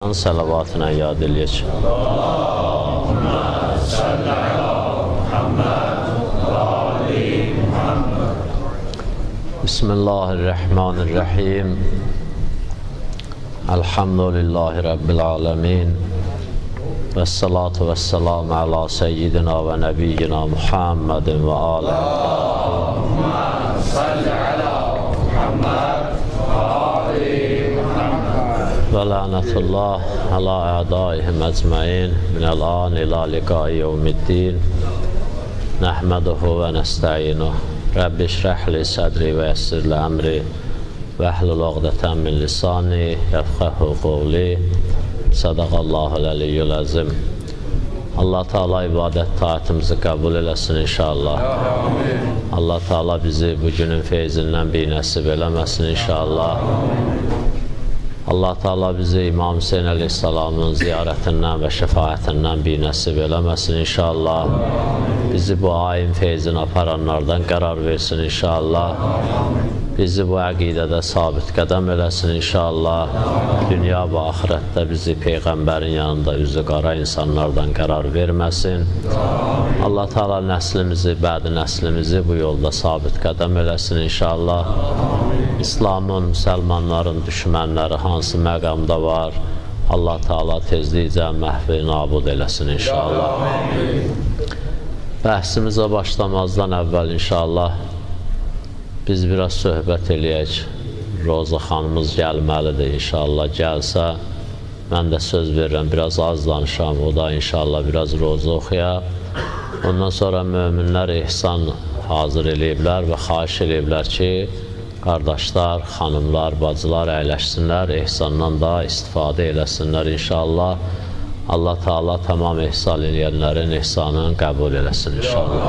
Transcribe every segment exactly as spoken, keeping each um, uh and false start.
Salavatına yad eləyək. Allahümmə salli ala Muhammed və ali Muhammed. Bismillahirrahmanirrahim. Elhamdülillahi Rabbil alemin. Və salatu və selamu ala seyyidina və nebiyyina Muhammedin və aleyhi. Allahümmə salli ala Muhammed və ali Muhammed. Və lənətullah ala ədaihim əcməin minəl-an ilə liqai yevmiddin. Nəhməduhu və nəstəyinuh. Rabbi şrəhli sədri və yəssirli əmri və əhlul uqdətən min lisani yəfqəhu qavli. Sadaqallahul əliyyül əzim. Allah Teala ibadət taatımızı qəbul eləsin inşallah. Allah Teala bizi bugünün feyzindən bir nəsib eləməsin inşallah. Allah Teala bizi İmam Hüseyin əleyhissalamın ziyarətindən və şəfaətindən bir nəsib eləməsin inşallah. Bizi bu ayın feyzini aparanlardan qərar versin inşallah. Bizi bu əqidədə sabit qədəm eləsin inşallah. Dünya və axirətdə bizi Peyğəmbərin yanında üzü qara insanlardan qərar verməsin. Allah Teala nəslimizi, bədi nəslimizi bu yolda sabit qədəm eləsin inşallah. İslamın, müsəlmanların düşmənləri hansı məqamda var, Allah Teala tezlikcə məhv-i nabud eləsin inşallah. Bəhsimizə başlamazdan əvvəl inşallah biz biraz söhbət eləyək. Roza xanımız gəlməlidir inşallah. Gəlsə, mən də söz verirəm, biraz az danışam. O da inşallah biraz roza oxuyaq. Ondan sonra möminlər ehsan hazır eləyiblər və xahiş eləyiblər ki, qardaşlar, xanımlar, bacılar əyləşsinlər, ehsandan da istifadə eləsinlər inşallah. Allah Teala tamam ehsan eləyənlərin ehsanını qəbul eləsin inşallah.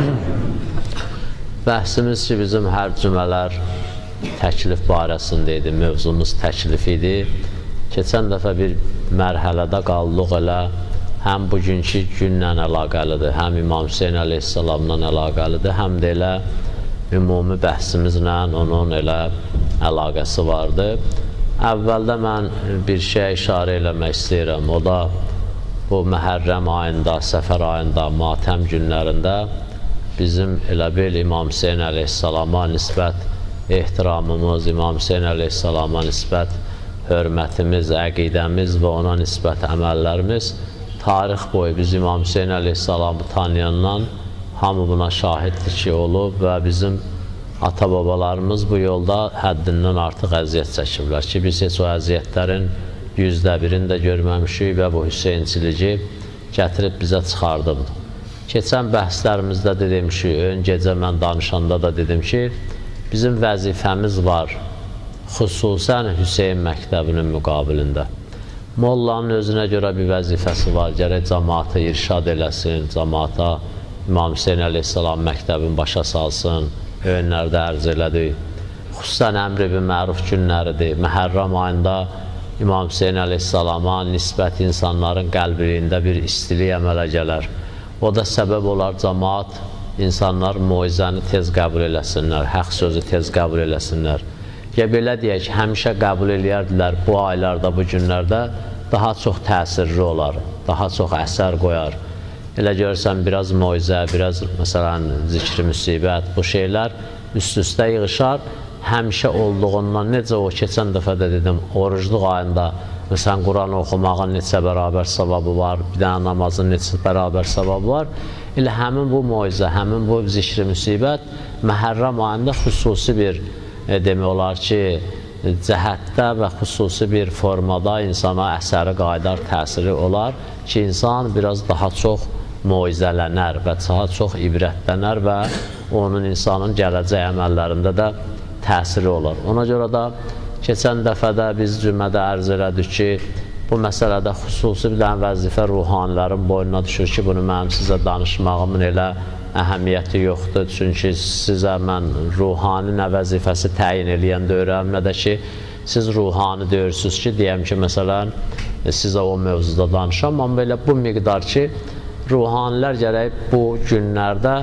Bəhsimiz ki, bizim hər cümələr təklif barəsində idi, mövzumuz təklif idi. Keçən dəfə bir mərhələdə qaldıq elə, həm bugünkü günlə əlaqəlidir, həm İmam Hüseyin əleyhissalamla əlaqəlidir, həm də elə ümumi bəhsimizlə onun elə əlaqəsi vardı. Əvvəldə mən bir şey işarə eləmək istəyirəm, o da bu Məhərrəm ayında, Səfər ayında, matəm günlərində bizim elə bil İmam Hüseyin əleyhissalama nisbət ehtiramımız, İmam Hüseyin əleyhissalama nisbət hörmətimiz, əqidəmiz və ona nisbət əməllərimiz tarix boyu biz İmam Hüseyin əleyhissalamı tanıyandan hamı buna şahiddir ki, olub və bizim ata-babalarımız bu yolda həddindən artıq əziyyət çəkiblər ki, biz heç o əziyyətlərin yüzdə birini də görməmişik və bu Hüseyinciliyi gətirib bizə çıxardıbdır. Keçən bəhslərimizdə dedim ki, ön gecə mən danışanda da dedim ki, bizim vəzifəmiz var, xüsusən Hüseyin məktəbinin müqabilində. Mollanın özünə görə bir vəzifəsi var, gərək cəmaatı irşad eləsin, cəmaata İmam Hüseyin əleyhissalam məktəbini başa salsın, önlərdə ərz elədik. Xüsusən əmr-i bil məruf günləridir. Məhərrəm ayında İmam Hüseyin əleyhissalama nisbət insanların qəlbiliyində bir istilik əmələ gələr. O da səbəb olar, cəmaat, insanlar moizəni tez qəbul eləsinlər, həq sözü tez qəbul eləsinlər. Ya belə deyək ki, həmişə qəbul eləyərdilər, bu aylarda, bu günlərdə daha çox təsirli olar, daha çox əsər qoyar. Elə görürsən, biraz moizə, biraz məsələn, zikri müsibət, bu şeylər üst-üstə yığışar. Həmişə olduğundan, necə o keçən dəfə də dedim, orucluq ayında məsələn, Quran oxumağın neçə bərabər savabı var, bir dənə namazın neçə bərabər savabı var. Elə həmin bu moizə, həmin bu zikri müsibət Məhərrəm ayında xüsusi bir e, demək olar ki, cəhətdə və xüsusi bir formada insana əsəri qaydar təsiri olar ki, insan biraz daha çox moizələnər və daha çox ibrətlənər və onun insanın gələcək əməllərində də təsiri olar. Ona görə də keçən dəfədə biz cümədə ərz elədik ki, bu məsələdə xüsusi bir dənə vəzifə ruhanilərin boynuna düşür ki, bunu mənim sizə danışmağımın elə əhəmiyyəti yoxdur. Çünki sizə mən ruhani nə vəzifəsi təyin eləyəndə öyrəm, nə də ki, siz ruhani deyirsiniz ki, deyəm ki, məsələn, sizə o mövzuda danışam, amma belə bu miqdar ki, ruhanilər gərək bu günlərdə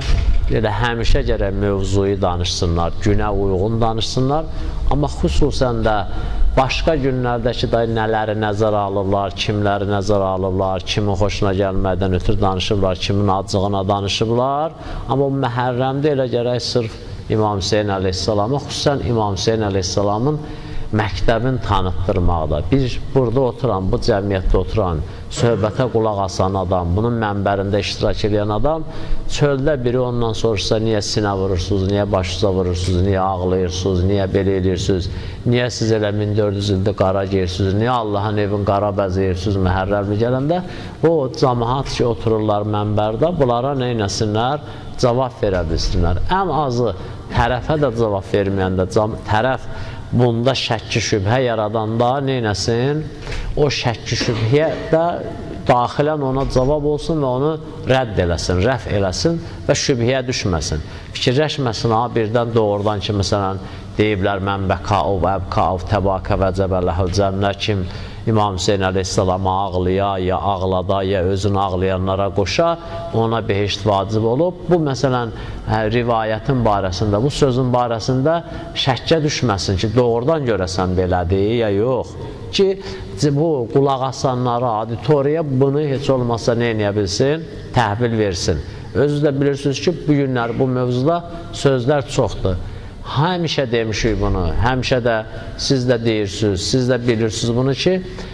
elə həmişə gərək mövzuyu danışsınlar, günə uyğun danışsınlar, amma xüsusən də başqa günlərdəki də nələri nəzərə alırlar, kimləri nəzərə alırlar, kimin xoşuna gəlməkdən ötürü danışırlar, kimin acığına danışırlar, amma Məhərrəmdə elə gərək sırf İmam Hüseyin əleyhissalama, xüsusən İmam Hüseyin əleyhissalamın məktəbin tanıtdırmaqda. Bir, burada oturan, bu cəmiyyətdə oturan, söhbətə qulaq asan adam, bunun mənbərində iştirak edən adam, çöldə biri ondan soruşsa, niyə sinə vurursunuz, niyə başınıza vurursunuz, niyə ağlayırsınız, niyə belə edirsiniz, niyə siz elə min dörd yüz ildə qara geyirsiniz, niyə Allahın evin qara bəzəyirsiniz Məhərrəmli gələndə, o cəmaat ki, otururlar mənbərdə, bunlara neynəsinlər, cavab verə bilsinlər. Ən azı tərəfə də cavab verməyəndə, tərəf bunda şəkki şübhə yaradanda neynəsin? O şəkki şübhəyə də daxilən ona cavab olsun və onu rədd eləsin, rəf eləsin və şübhəyə düşməsin. Fikirləşməsin, ha, birdən doğrudan ki, məsələn, deyiblər, mən bəqav, əbqav, təbaqə və cəbələhül cənnə, kim İmam Hüseyin əleyhissalama ağlaya, ya ağlada, ya özünü ağlayanlara qoşa, ona behişt vacib olub. Bu, məsələn, rivayətin barəsində, bu sözün barəsində şəkkə düşməsin ki, doğrudan görəsən belədir, ya yox. Ki, bu qulaq asanlara, auditoriya bunu heç olmasa nə eləyə bilsin? Təhvil versin. Özü də bilirsiniz ki, bu günlər bu mövzuda sözlər çoxdur. Həmişə demişik bunu, həmişə də siz də deyirsiniz, siz də bilirsiniz bunu ki,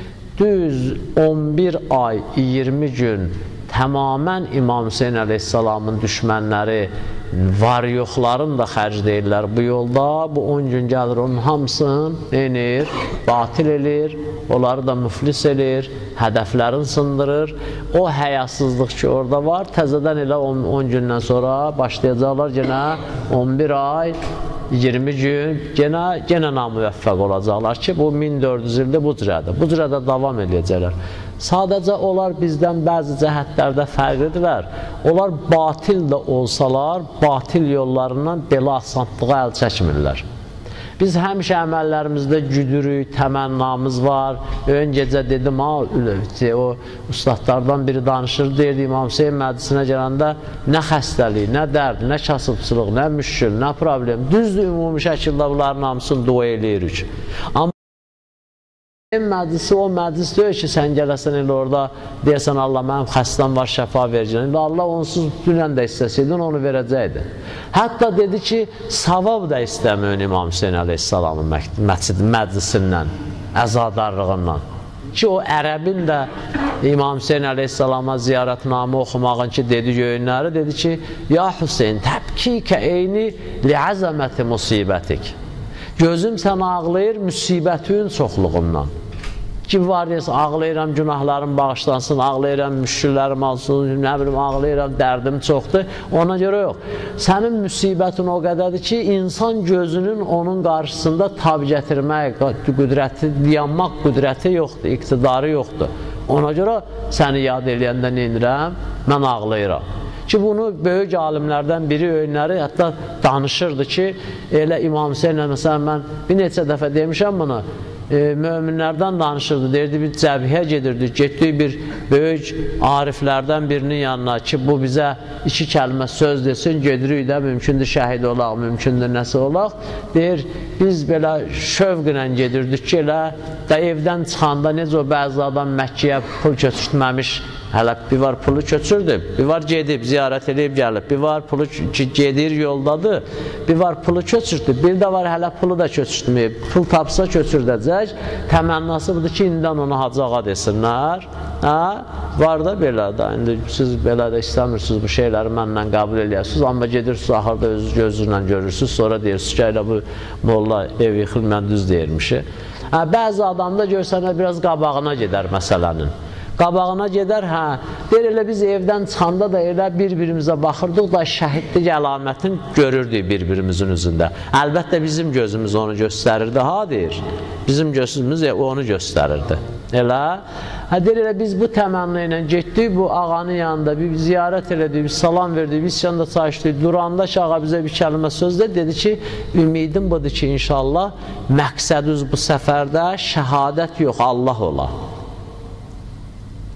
düz on bir ay, iyirmi gün tamamən İmam Hüseyin əleyhissalamın düşmənləri var-yoxların da xərc deyirlər bu yolda, bu on gün gəlir, onun hamısını neynir, batil elir, onları da müflis elir, hədəflərini sındırır. O həyasızlıq ki, orada var, təzədən elə on gündən sonra başlayacaqlar genə on bir ay, iyirmi gün genə, genə namüvəffəq olacaqlar ki, bu min dörd yüz ildə bu cürədir. Bu cürədə davam edəcəklər. Sadəcə onlar bizdən bəzi cəhətlərdə fərqlidirlər. Onlar batil də olsalar, batil yollarından belə asanlığa əl çəkmirlər. Biz həmişə əməllərimizdə güdürük, təmənnamız var. Ön gecə dedim, ha, o ustadlardan biri danışır, deyirdi, İmam Hüseyin məclisinə gələndə nə xəstəlik, nə dərd, nə kasıbçılıq, nə müşkül, nə problem. Düzdür, ümumi şəkildə bunların hamısını dua eləyirik. Amma məclisi o məclis deyir ki, sən gələsən elə orada deyəsən, Allah mənim xəstəm var, şəfa verəcəkən. İndi Allah onsuz dünən də istəsəydin, onu verəcəkdi. Hətta dedi ki, savab da istəməyin İmam Hüseyin əleyhissalamın məclisindən, əzadarlığından. Ki, o ərəbin də İmam Hüseyin əleyhissalama ziyarətnamə oxumağın ki, dedi göyünləri, dedi ki, ya Hüseyin, təbkikə eyni liəzəməti musibətik. Gözüm sən ağlayır müsibətin çoxluğundan. Ki, var deyəsə, ağlayıram, günahlarım bağışlansın, ağlayıram, müşküllərim alsın, nə bilim, ağlayıram, dərdim çoxdur. Ona görə yox. Sənin müsibətin o qədərdir ki, insan gözünün onun qarşısında tab gətirmək qüdrəti, dayanmaq qüdrəti yoxdur, iqtidarı yoxdur. Ona görə səni yad eləyəndə neynirəm? Mən ağlayıram. Ki, bunu böyük alimlərdən biri öyünləri hətta danışırdı ki, elə İmam Hüseyinlə, məsələn, mən bir neçə dəfə demişəm bunu, e, möminlərdən danışırdı, deyirdi, bir cəbhəyə gedirdi, getdik bir böyük ariflərdən birinin yanına ki, bu bizə iki kəlmə söz desin, gedirik də, mümkündür şəhid olaq, mümkündür nəsə olaq, deyir, biz belə şövqlə gedirdik ki, elə də evdən çıxanda necə o bəzi adam Məkkəyə pul köçürtməmiş, hələ bir var pulu köçürdü, bir var gedib, ziyarət edib gəlib, bir var pulu gedir yoldadır, bir var pulu köçürdü, bir də var hələ pulu da köçürtməyib, pul tapsa köçürdəcək, təmənnası budur ki, indidən ona hacağa desinlər, hə? Var da belə də, indi siz belə də istəmirsiniz bu şeyləri məndən qəbul edirsiniz, amma gedirsiniz, axırda öz gözünlə görürsünüz, sonra deyirsiniz ki, elə bu molla ev yıxıl, mən düz deyirmişim. Hə, bəzi adam da görsənə biraz qabağına gedər məsələnin. Qabağına gedər, hə, deyir, elə biz evdən çıxanda da elə bir-birimizə baxırdıq da şəhidlik əlamətin görürdük bir-birimizin üzündə. Əlbəttə bizim gözümüz onu göstərirdi, ha, deyir, bizim gözümüz onu göstərirdi. Elə, hə, deyir, elə biz bu təmənni ilə getdik, bu ağanın yanında bir ziyarət elədik, bir salam verdik, biz yanında çayışdik, duranda ki, ağa bizə bir kəlmə söz dedi, dedi ki, ümidim budur ki, inşallah, məqsədiniz bu səfərdə şəhadət yox, Allah ola.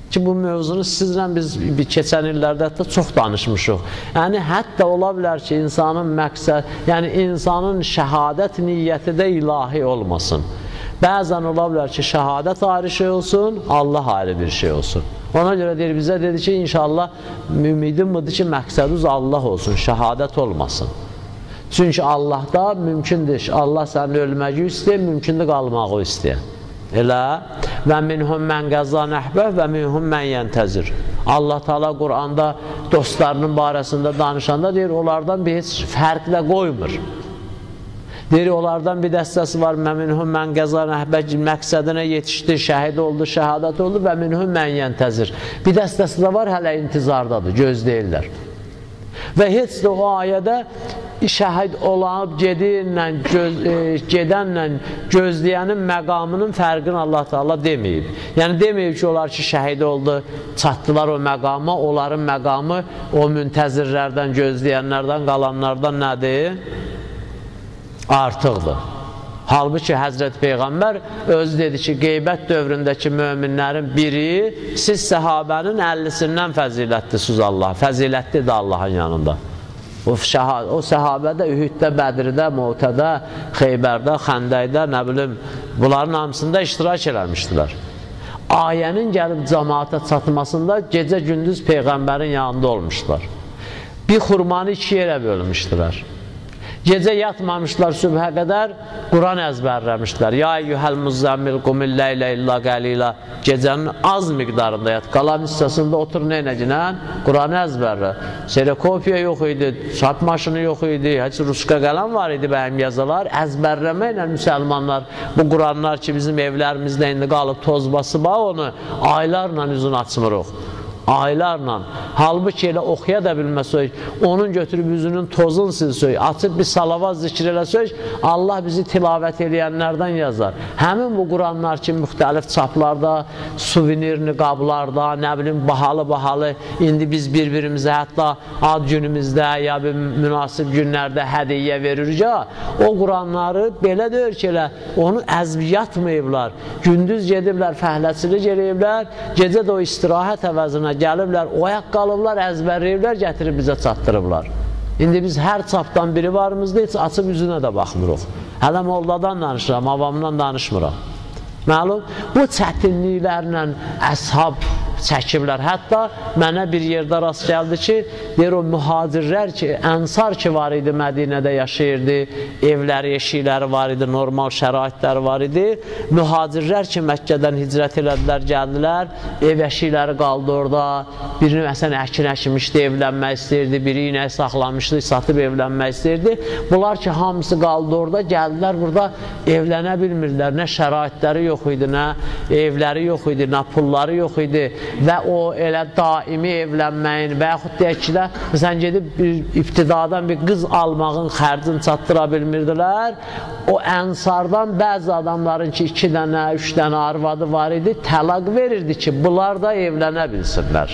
ki bu mövzunu sizlə biz keçən illərdə hətta çox danışmışıq. Yəni hətta ola bilər ki, insanın məqsəd, yəni insanın şəhadət niyyəti də ilahi olmasın. Bəzən ola bilər ki, şəhadət ayrı şey olsun, Allah ayrı bir şey olsun. Ona görə deyir, bizə dedi ki, inşallah ümidim budur ki, məqsədiniz Allah olsun, şəhadət olmasın. Çünki Allahda mümkündür, Allah sənin ölməyi istəyir, mümkündür qalmağı istəyir. Elə və minhum mən qəza nəhbəh və minhum mən yəntəzir. Allah Teala Quranda dostlarının barəsində danışanda deyir, onlardan bir heç fərq də qoymur. Deyir, onlardan bir dəstəsi var, və minhum mən qəza nəhbəh məqsədinə yetişdi, şəhid oldu, şəhadət oldu və minhum mən yəntəzir. Bir dəstəsi də var, hələ intizardadır, gözləyirlər. Və heç də o ayədə şəhid olanıb gedirlə, göz, e, gedənlə gözləyənin məqamının fərqini Allah Teala deməyib. Yəni deməyib ki, onlar ki, şəhid oldu, çatdılar o məqama, onların məqamı o müntəzirlərdən, gözləyənlərdən, qalanlardan nədir? Artıqdır. Halbuki Həzrət Peyğəmbər özü dedi ki, qeybət dövründəki möminlərin biri siz səhabənin əllisindən fəzilətlisiniz Allah. Fəzilətlidir Allahın yanında. O, o səhabədə, Ühüddə, Bədirdə, Mu'tədə, Xeybərdə, Xəndəkdə, nə bilim, bunların hamısında iştirak eləmişdilər. Ayənin gəlib cəmaata çatmasında gecə-gündüz Peyğəmbərin yanında olmuşlar. Bir xurmanı iki yerə bölmüşdülər. Gecə yatmamışlar sübhə qədər, Quran əzbərləmişlər. Ya eyyuhəl muzzəmmil qumil ləylə illa qəlilə. Gecənin az miqdarında yat. Qalan hissəsində otur neynəcəkən? Quranı əzbərlə. Serekopiya yox idi, çap maşını yox idi, heç ruska qələm var idi bəyəm yazılar. Əzbərləməklə müsəlmanlar bu Quranlar ki, bizim evlərimizdə indi qalıb toz basıb, onu aylarla üzünü açmırıq. Aylarla. Halbuki elə oxuya da bilməsək, onun götürüb üzünün tozunu silsək, açıb bir salavat zikr eləsək, Allah bizi tilavət eləyənlərdən yazar. Həmin bu Quranlar ki, müxtəlif çaplarda, suvenirli qablarda, nə bilim, bahalı-bahalı, indi biz bir-birimizə hətta ad günümüzdə ya bir münasib günlərdə hədiyyə veririk ya, o Quranları belə deyir ki, elə, onu əzb yatmayıblar, gündüz gediblər, fəhləçilik eləyiblər, gecə də o istirahət əvəzinə gəliblər, oyaq qalıblar, əzbərləyiblər, gətirib bizə çatdırıblar. İndi biz hər çapdan biri varımızda heç açıb üzünə də baxmırıq. Hələ molladan danışıram, avamdan danışmıram. Məlum, bu çətinliklərlə əshab çəkiblər. Hətta mənə bir yerdə rast gəldi ki, deyir o mühacirlər ki, ənsar ki var idi, Mədinədə yaşayırdı, evləri, eşikləri var idi, normal şəraitləri var idi. Mühacirlər ki, Məkkədən hicrət elədilər, gəldilər, ev eşikləri qaldı orada, birini məsələn əkin əkmişdi, evlənmək istəyirdi, biri inək saxlamışdı, satıb evlənmək istəyirdi. Bunlar ki, hamısı qaldı orada, gəldilər burada evlənə bilmirlər, nə şəraitləri yox idi, nə evləri yox idi, nə pulları yox idi. Və o elə daimi evlənməyin və yaxud deyək ki də, məsələn gedib bir ibtidadan bir qız almağın xərcini çatdıra bilmirdilər. O ənsardan bəzi adamların ki, iki dənə, üç dənə arvadı var idi, təlaq verirdi ki, bunlar da evlənə bilsinlər.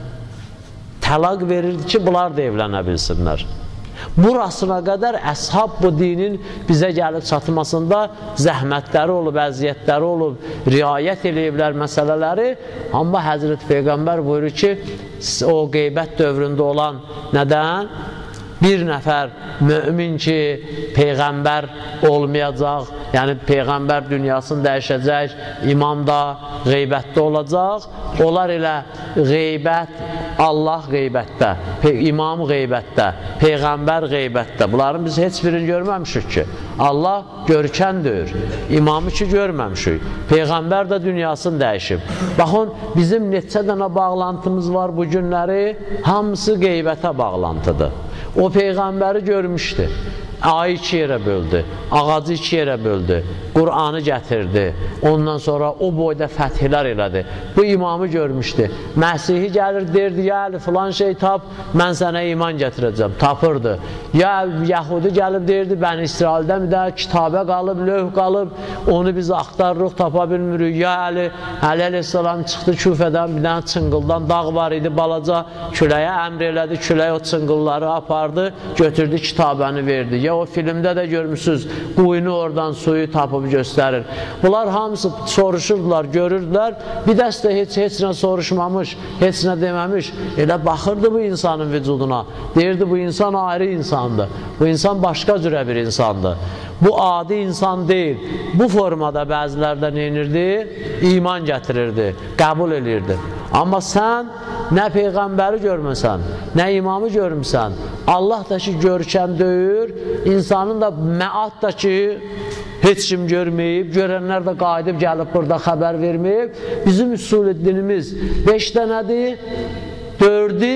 Təlaq verirdi ki, bunlar da evlənə bilsinlər. Burasına qədər əshab bu dinin bizə gəlib çatmasında zəhmətləri olub, əziyyətləri olub, riayət eləyiblər məsələləri. Amma Həzrət Peyğəmbər buyurur ki, o qeybət dövründə olan nədən? Bir nəfər mömin ki, Peyğəmbər olmayacaq, yəni Peyğəmbər dünyasını dəyişəcək, imam da qeybətdə olacaq. Onlar elə qeybət, Allah qeybətdə, imam qeybətdə, Peyğəmbər qeybətdə. Bunların biz heç birini görməmişik ki. Allah görkəndir, imamı ki görməmişik. Peyğəmbər də dünyasını dəyişib. Baxın, bizim neçə dənə bağlantımız var bu günləri, hamısı qeybətə bağlantıdır. O Peyğəmbəri görmüşdü, ayı iki yerə böldü, ağacı iki yerə böldü, Qur'anı gətirdi, ondan sonra o boyda fəthlər elədi. Bu imamı görmüşdü. Məsihi gəlir, derdi, ya əli filan şey tap, mən sənə iman gətirəcəm, tapırdı. Ya Yəhudi gəlib, derdi, bən İsraildən bir də kitabə qalıb, lövh qalıb, onu biz axtarırıq, tapa bilmirik. Ya əli, Əli əleyhissalam çıxdı Küfədən, bir dənə çınqıldan dağ var idi, balaca küləyə əmr elədi, küləyə o çınqılları apardı, götürdü, kitabəni verdi. Ya Ya o filmdə də görmüşsünüz, quyunu oradan suyu tapıb göstərir. Bunlar hamısı soruşurdular, görürdülər. Bir dəstə heç, heç nə soruşmamış, heç nə deməmiş. Elə baxırdı bu insanın vücuduna. Deyirdi, bu insan ayrı insandır. Bu insan başqa cürə bir insandır. Bu adi insan deyil. Bu formada bəzilərdə neyinirdi? İman gətirirdi, qəbul edirdi. Amma sən nə Peyğəmbəri görməsən, nə imamı görmüsən, Allah da ki görkən deyir, insanın da məad da ki heç kim görməyib, görənlər də qayıdıb gəlib burada xəbər verməyib. Bizim üsul dinimiz beş dənədir, dördü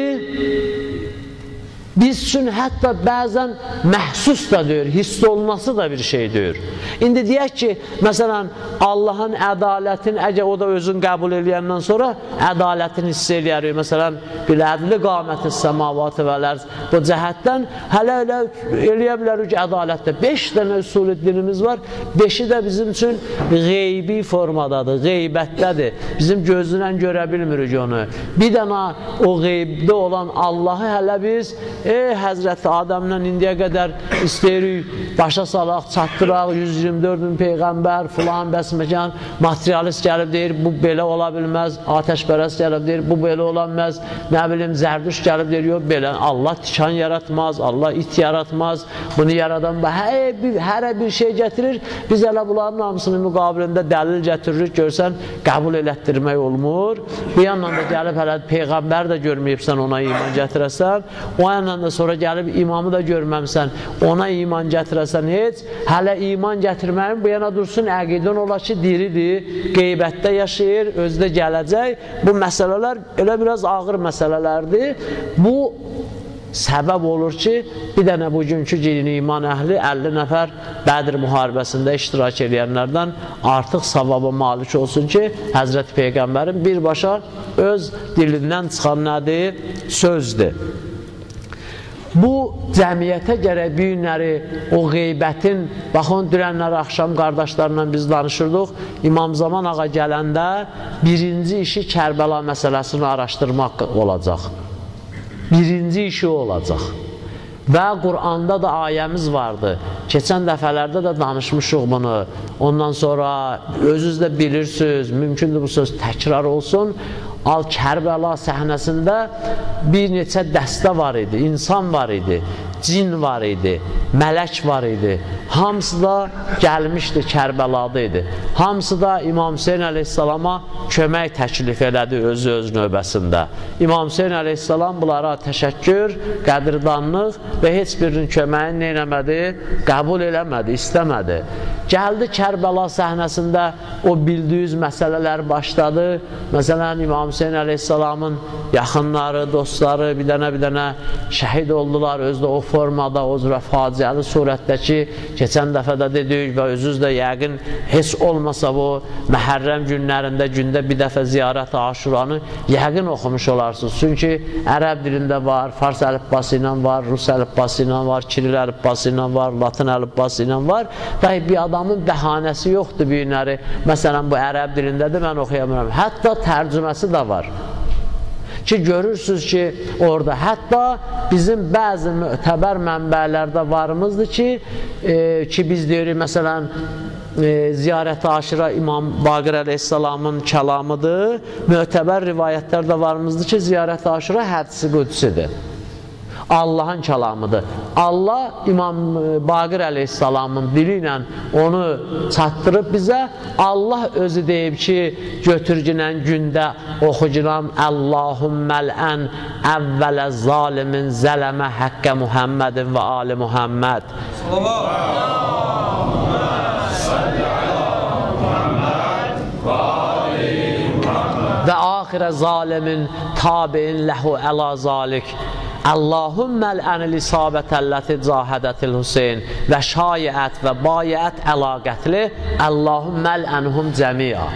biz üçün hətta bəzən məhsus da deyir, hiss olması da bir şey deyir. İndi deyək ki, məsələn, Allahın ədalətin, əgər o da özün qəbul eləyəndən sonra ədalətini hiss eləyərik. Məsələn, bir ədli qaməti səmavatı vələrz. Bu cəhətdən hələ elə eləyə bilərik ki, ədalətdə beş dənə usul dinimiz var. Beşi də bizim üçün qeybi formadadır, qeybətdədir. Bizim gözünən görə bilmirik onu. Bir dənə o qeybdə olan Allahı hələ biz Ey Həzrəti Adəmdən indiyə qədər istəyirik, başa salaq, çatdıraq, yüz iyirmi dörd min Peyğəmbər, filan bəsməkan, materialist gəlib deyir, bu belə ola bilməz, atəşpərəst gəlib deyir, bu belə ola bilməz, nə bilim, Zərdüş gəlib deyir, yox, belə, Allah tikan yaratmaz, Allah it yaratmaz, bunu yaradan, hər bir, hər bir şey gətirir, biz elə bunların hamısının müqabilində dəlil gətiririk, görsən, qəbul elətdirmək olmur, bir yandan da gəlib hələ Peyğəmbər də görməyibsən, ona iman gətirəsən, o yandan da sonra gəlib imamı da görməmsən, ona iman gətirəsən heç, hələ iman gətirməyin bu yana dursun, əqidən ola ki, diridir, qeybətdə yaşayır, özdə gələcək. Bu məsələlər elə biraz ağır məsələlərdir. Bu səbəb olur ki, bir dənə bugünkü dini iman əhli əlli nəfər Bədir müharibəsində iştirak edənlərdən artıq savaba malik olsun ki, Həzrəti Peyğəmbərin birbaşa öz dilindən çıxan nədir? Sözdür. Bu cəmiyyətə gərək bir günləri o qeybətin, baxın, dünənləri axşam qardaşlarla biz danışırdıq, İmam Zaman ağa gələndə birinci işi Kərbəla məsələsini araşdırmaq olacaq. Birinci işi olacaq. Və Qur'anda da ayəmiz vardı. Keçən dəfələrdə də danışmışıq bunu. Ondan sonra özünüz də bilirsiniz, mümkündür bu söz təkrar olsun. Al Kərbəla səhnəsində bir neçə dəstə var idi, insan var idi, cin var idi, mələk var idi. Hamısı da gəlmişdi, Kərbəlada idi. Hamısı da İmam Hüseyin əleyhissalama kömək təklif elədi özü öz növbəsində. İmam Hüseyin əleyhissalam bunlara təşəkkür, qədirdanlıq və heç birinin köməyini neynəmədi? Qəbul eləmədi, istəmədi. Gəldi Kərbəla səhnəsində o bildiyiniz məsələlər başladı. Məsələn, İmam Hüseyin əleyhissalamın yaxınları, dostları bir dənə bir dənə şəhid oldular. Özdə o formada, o cürə faciəli surətdəki keçən dəfədə dedik və özünüz də yəqin heç olmasa bu Məhərrəm günlərində gündə bir dəfə ziyarət-i Aşuranı yəqin oxumuş olarsınız. Çünki ərəb dilində var, fars əlifbası ilə var, rus əlifbası ilə var, kiril əlifbası ilə var, latın əlifbası ilə var. Dahi bir adamın bəhanəsi yoxdur bir günləri. Məsələn, bu ərəb dilindədir, mən oxuyamıram. Hətta tərcüməsi də var. Ki, görürsünüz ki, orada hətta bizim bəzi mütəbər mənbələrdə varımızdır ki, e, ki biz deyirik, məsələn, e, Ziyarət-i Aşira İmam Baqir əleyhissalamın kəlamıdır. Mütəbər rivayətlərdə varımızdır ki, Ziyarət-i Aşira hədisi qüdsüdür. Allahın kəlamıdır. Allah İmam Baqir əleyhissalamın dili ilə onu çatdırıb bizə. Allah özü deyib ki, götürgünən gündə oxucunam Allahümmələn əvvələ zalimin zələmə həqqə Muhammedin və ali Muhammed. Və axirə zalimin tabiin ləhu əla zalik. Allahümməl ənil isabətəlləti cahədətil Hüseyin və şayət və bayət əlaqətli Allahümməl ənhum cəmiyə.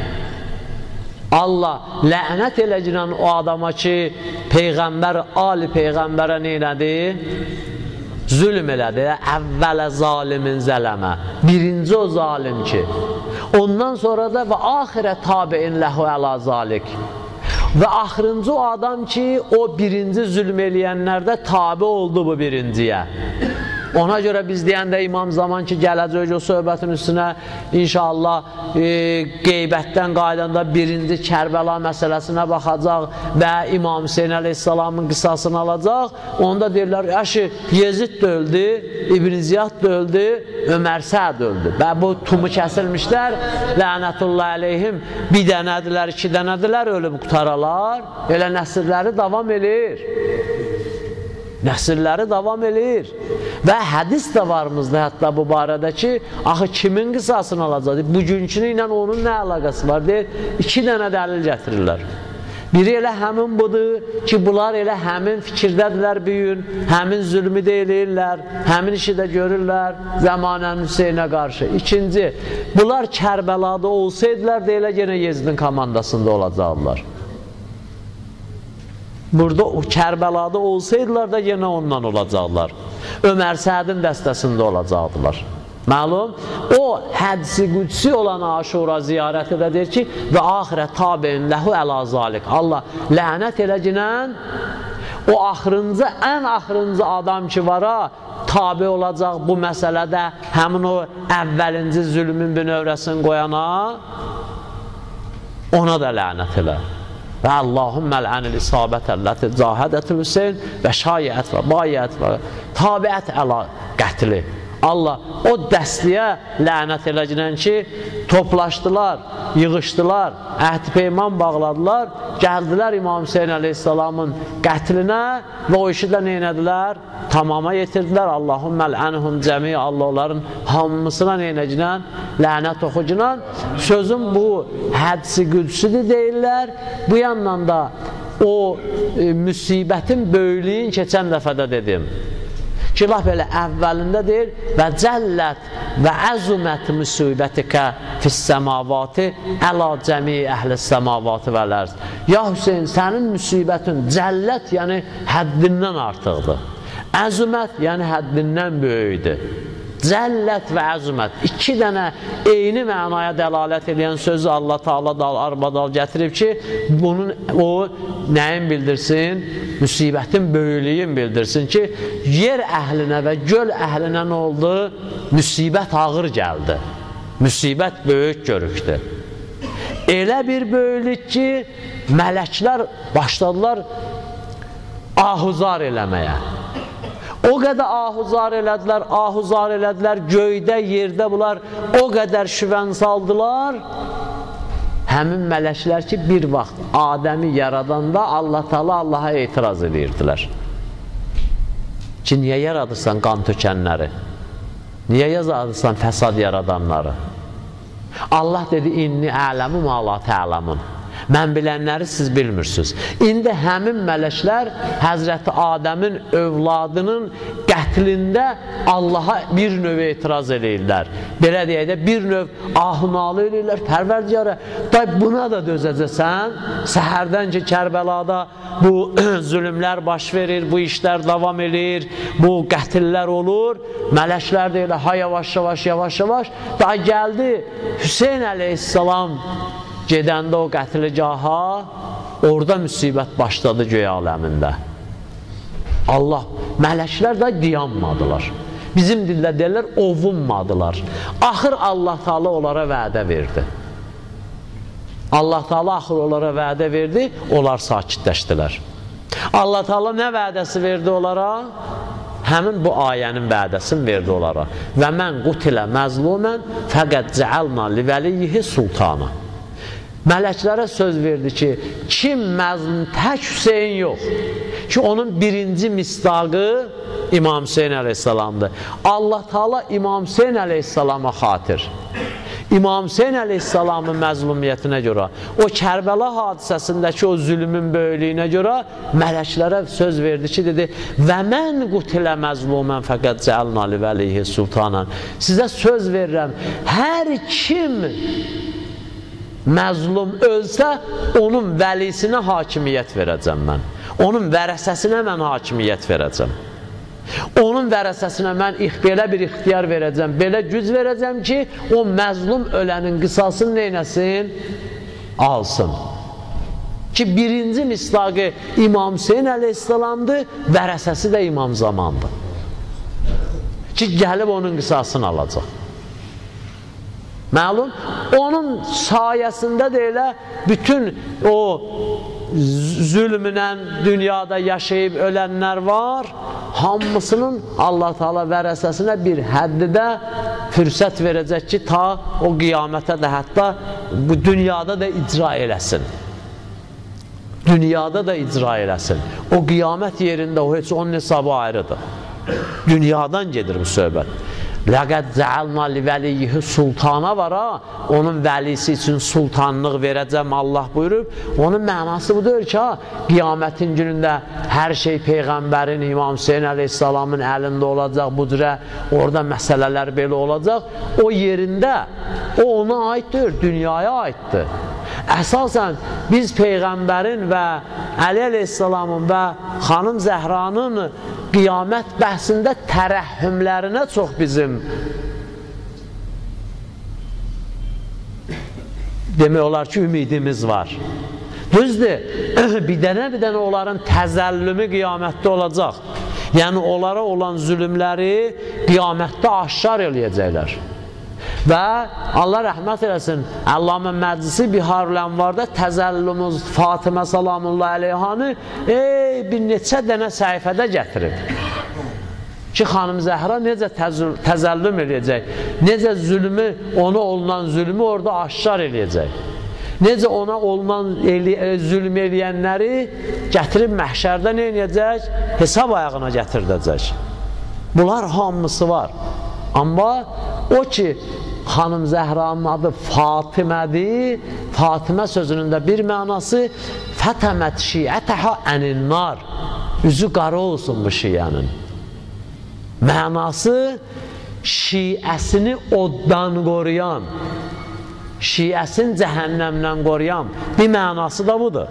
Allah lənət eləcəkən o adama ki, Peyğəmbər, ali Peyğəmbərə neynədi? Zülm elədi. Əvvələ zalimin zələmə. Birinci o zalim ki. Ondan sonra da və axirə tabiin ləhu əla zalik. Və axırıncı o adam ki, o birinci zülm eləyənlərdə tabi oldu bu birinciyə. Ona görə biz deyəndə İmam Zaman ki, gələcək o söhbətin üstünə inşallah e, qeybətdən qaydanda birinci Kərbəla məsələsinə baxacaq və İmam Hüseyin əleyhissalamın qisasını alacaq. Onda deyirlər, əşi, Yezid də öldü, İbn Ziyad da öldü, Ömər Səd öldü. Və bu tumu kəsilmişlər, lənətullah əleyhim, bir dənədilər, iki dənədilər, ölüb qutaralar, elə nəsilləri davam edir. Nəsilləri davam edir. Və hədis də varımızda hətta bu barədə ki, axı kimin qisasını alacaq? Bugünkünü ilə onun nə əlaqəsi var? Deyir, iki dənə dəlil gətirirlər. Biri elə həmin budur ki, bunlar elə həmin fikirdədirlər büyün, həmin zülmü də eləyirlər, həmin işi də görürlər Zəmanənin Hüseynə qarşı. İkinci, bunlar Kərbəlada olsaydılar da elə yenə Yezidin komandasında olacaqlar. Burada o Kərbəlada olsaydılar da yenə ondan olacaqlar. Ömər Sədin dəstəsində olacaqdılar. Məlum, o hədsi qüdsi olan Aşura ziyarəti də deyir ki, və axirət tabiin ləhu əla zalik. Allah lənət eləcinən o axırıncı, ən axırıncı adam ki vara tabi olacaq bu məsələdə həmin o əvvəlinci zülmün bünövrəsini qoyana, ona da lənət elə. Və Allahümmə əl'ənil isabətəlləti cahədətül Hüseyin və şayət və bayət və tabiət əla qətli. Allah o dəstliyə lənət eləcinən ki, toplaşdılar, yığışdılar, əhd-i peyman bağladılar, gəldilər İmam Hüseyin əleyhissalamın qətlinə və o işi də neynədilər? Tamama yetirdilər. Allahümmə əl'ənhum cəmi, Allah onların hamısına neynəcinən, lənət oxucunan. Sözün bu hədsi qüdsüdür deyirlər. Bu yandan da o e, müsibətin böyüklüyün keçən dəfədə dedim. Ki, laf elə əvvəlində deyir və cəllət və əzumət müsibətikə fissəmavati əla cəmi əhli səmavati və lərz. Ya Hüseyin, sənin müsibətin cəllət, yəni həddindən artıqdır. Əzumət, yəni həddindən böyükdür. Cəllət və əzumət. İki dənə eyni mənaya dəlalət edən sözü Allah Taala dal, arbadal gətirib ki, bunun o nəyin bildirsin? Müsibətin böyüklüyün bildirsin ki, yer əhlinə və göl əhlinə nə oldu? Müsibət ağır gəldi. Müsibət böyük görükdü. Elə bir böyüklük ki, mələklər başladılar ahuzar eləməyə. O qədər ahuzar elədilər, ahuzar elədilər, göydə, yerdə bunlar o qədər şüvən saldılar. Həmin mələklər ki, bir vaxt Adəmi yaradanda Allah Taala Allaha etiraz edirdilər. Ki, niyə yaradırsan qan tökənləri? Niyə yaradırsan fəsad yaradanları? Allah dedi, inni ələmu ma la tə'ləmun. Mən bilənləri siz bilmirsiniz. İndi həmin mələklər Həzrəti Adəmin övladının qətlində Allaha bir növ etiraz edirlər. Belə deyək də, bir növ ahunalı edirlər. Pərverdigara, da buna da dözəcəksən. Səhərdən ki, Kərbəlada bu zülümlər baş verir, bu işlər davam edir, bu qətillər olur. Mələklər deyirlər, ha, yavaş, yavaş, yavaş, yavaş. Da gəldi Hüseyin əleyhissalam gedəndə o qətligaha, orada müsibət başladı göy aləmində. Allah, mələklər də dayanmadılar. Bizim dildə deyirlər, ovunmadılar. Axır Allah Taala onlara vədə verdi. Allah Taala axır onlara vədə verdi, onlar sakitləşdilər. Allah Taala nə vədəsi verdi onlara? Həmin bu ayənin vədəsini verdi onlara. Və mən qutilə məzlumən fəqət cəalna li vəliyyihi sultana. Mələklərə söz verdi ki, kim məzlum, tək Hüseyin yox. Ki, onun birinci misdaqı İmam Hüseyin əleyhissalamdır. Allah Taala İmam Hüseyin əleyhissalama xatir, İmam Hüseyin əleyhissalamın məzlumiyyətinə görə, o Kərbəla hadisəsindəki o zülmün böyüklüyünə görə mələklərə söz verdi ki, dedi, və mən qutilə məzlumən fəqət cəalna li vəliyyihi sultanan. Sizə söz verirəm, hər kim məzlum ölsə, onun vəlisinə hakimiyyət verəcəm mən. Onun vərəsəsinə mən hakimiyyət verəcəm. Onun vərəsəsinə mən belə bir ixtiyar verəcəm, belə güc verəcəm ki, o məzlum ölənin qisasını neynəsin? Alsın. Ki, birinci misdaqı İmam Hüseyin əleyhissalamdır, vərəsəsi də İmam Zamandır. ki, gəlib onun qisasını alacaq. Məlum, onun sayəsində də elə bütün o zülmünə dünyada yaşayıb ölənlər var, hamısının Allah Teala vərəsəsinə bir həddidə fürsət verəcək ki, ta o qiyamətə də hətta bu dünyada da icra eləsin. Dünyada da icra eləsin. O qiyamət yerində o heç onun hesabı ayrıdır. Dünyadan gedir bu söhbət. Ləqəd cəalna li vəliyyihi sultana var ha, onun vəlisi üçün sultanlıq verəcəm Allah buyurub. Onun mənası budur ki, ha, qiyamətin günündə hər şey Peyğəmbərin, İmam Hüseyin əleyhissalamın əlində olacaq, bu cürə orada məsələlər belə olacaq. O yerində, o ona aiddir, dünyaya aiddir. Əsasən biz Peyğəmbərin və Əli əleyhissalamın və xanım Zəhranın qiyamət bəhsində tərəhhümlərinə çox bizim demək olar ki, ümidimiz var. Düzdür, bir dənə bir dənə onların təzəllümü qiyamətdə olacaq. Yəni, onlara olan zülümləri qiyamətdə aşkar eləyəcəklər. Və Allah rəhmət eləsin, Əllamə Məclisi Bihar-ül Ənvarda təzəllümüz Fatimə salamullah əleyhanı ey, bir neçə dənə səhifədə gətirib ki, xanım Zəhra necə təzəllüm eləyəcək, necə zülmü, ona olunan zülmü orada aşkar eləyəcək, necə ona olunan zülm eləyənləri gətirib məhşərdə nə eləyəcək, hesab ayağına gətirdəcək. Bunlar hamısı var. Amma o ki, xanım Zəhranın adı Fatimədir, Fatimə sözünün də bir mənası fətəmət şiətəhə əninnar, üzü qara olsun bu şiənin. Mənası şiəsini oddan qoruyan, şiəsini cəhənnəmdən qoruyan bir mənası da budur.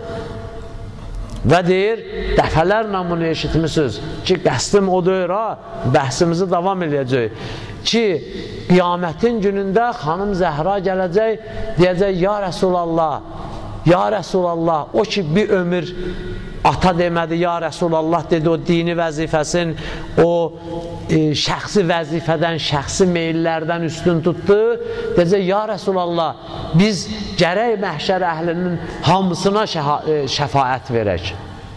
Və deyir, dəfələrlə bunu eşitmişsiniz ki, qəsdim o deyir, ha, bəhsimizi davam edəcək ki, qiyamətin günündə xanım Zəhra gələcək, deyəcək, ya Rəsulallah, ya Rəsulallah, o ki, bir ömür ata demədi, ya Rəsulallah dedi, o dini vəzifəsin, o e, şəxsi vəzifədən, şəxsi meyillərdən üstün tutdu, deyəcək, ya Rəsulallah, biz gərək məhşər əhlinin hamısına e, şəfaət verək.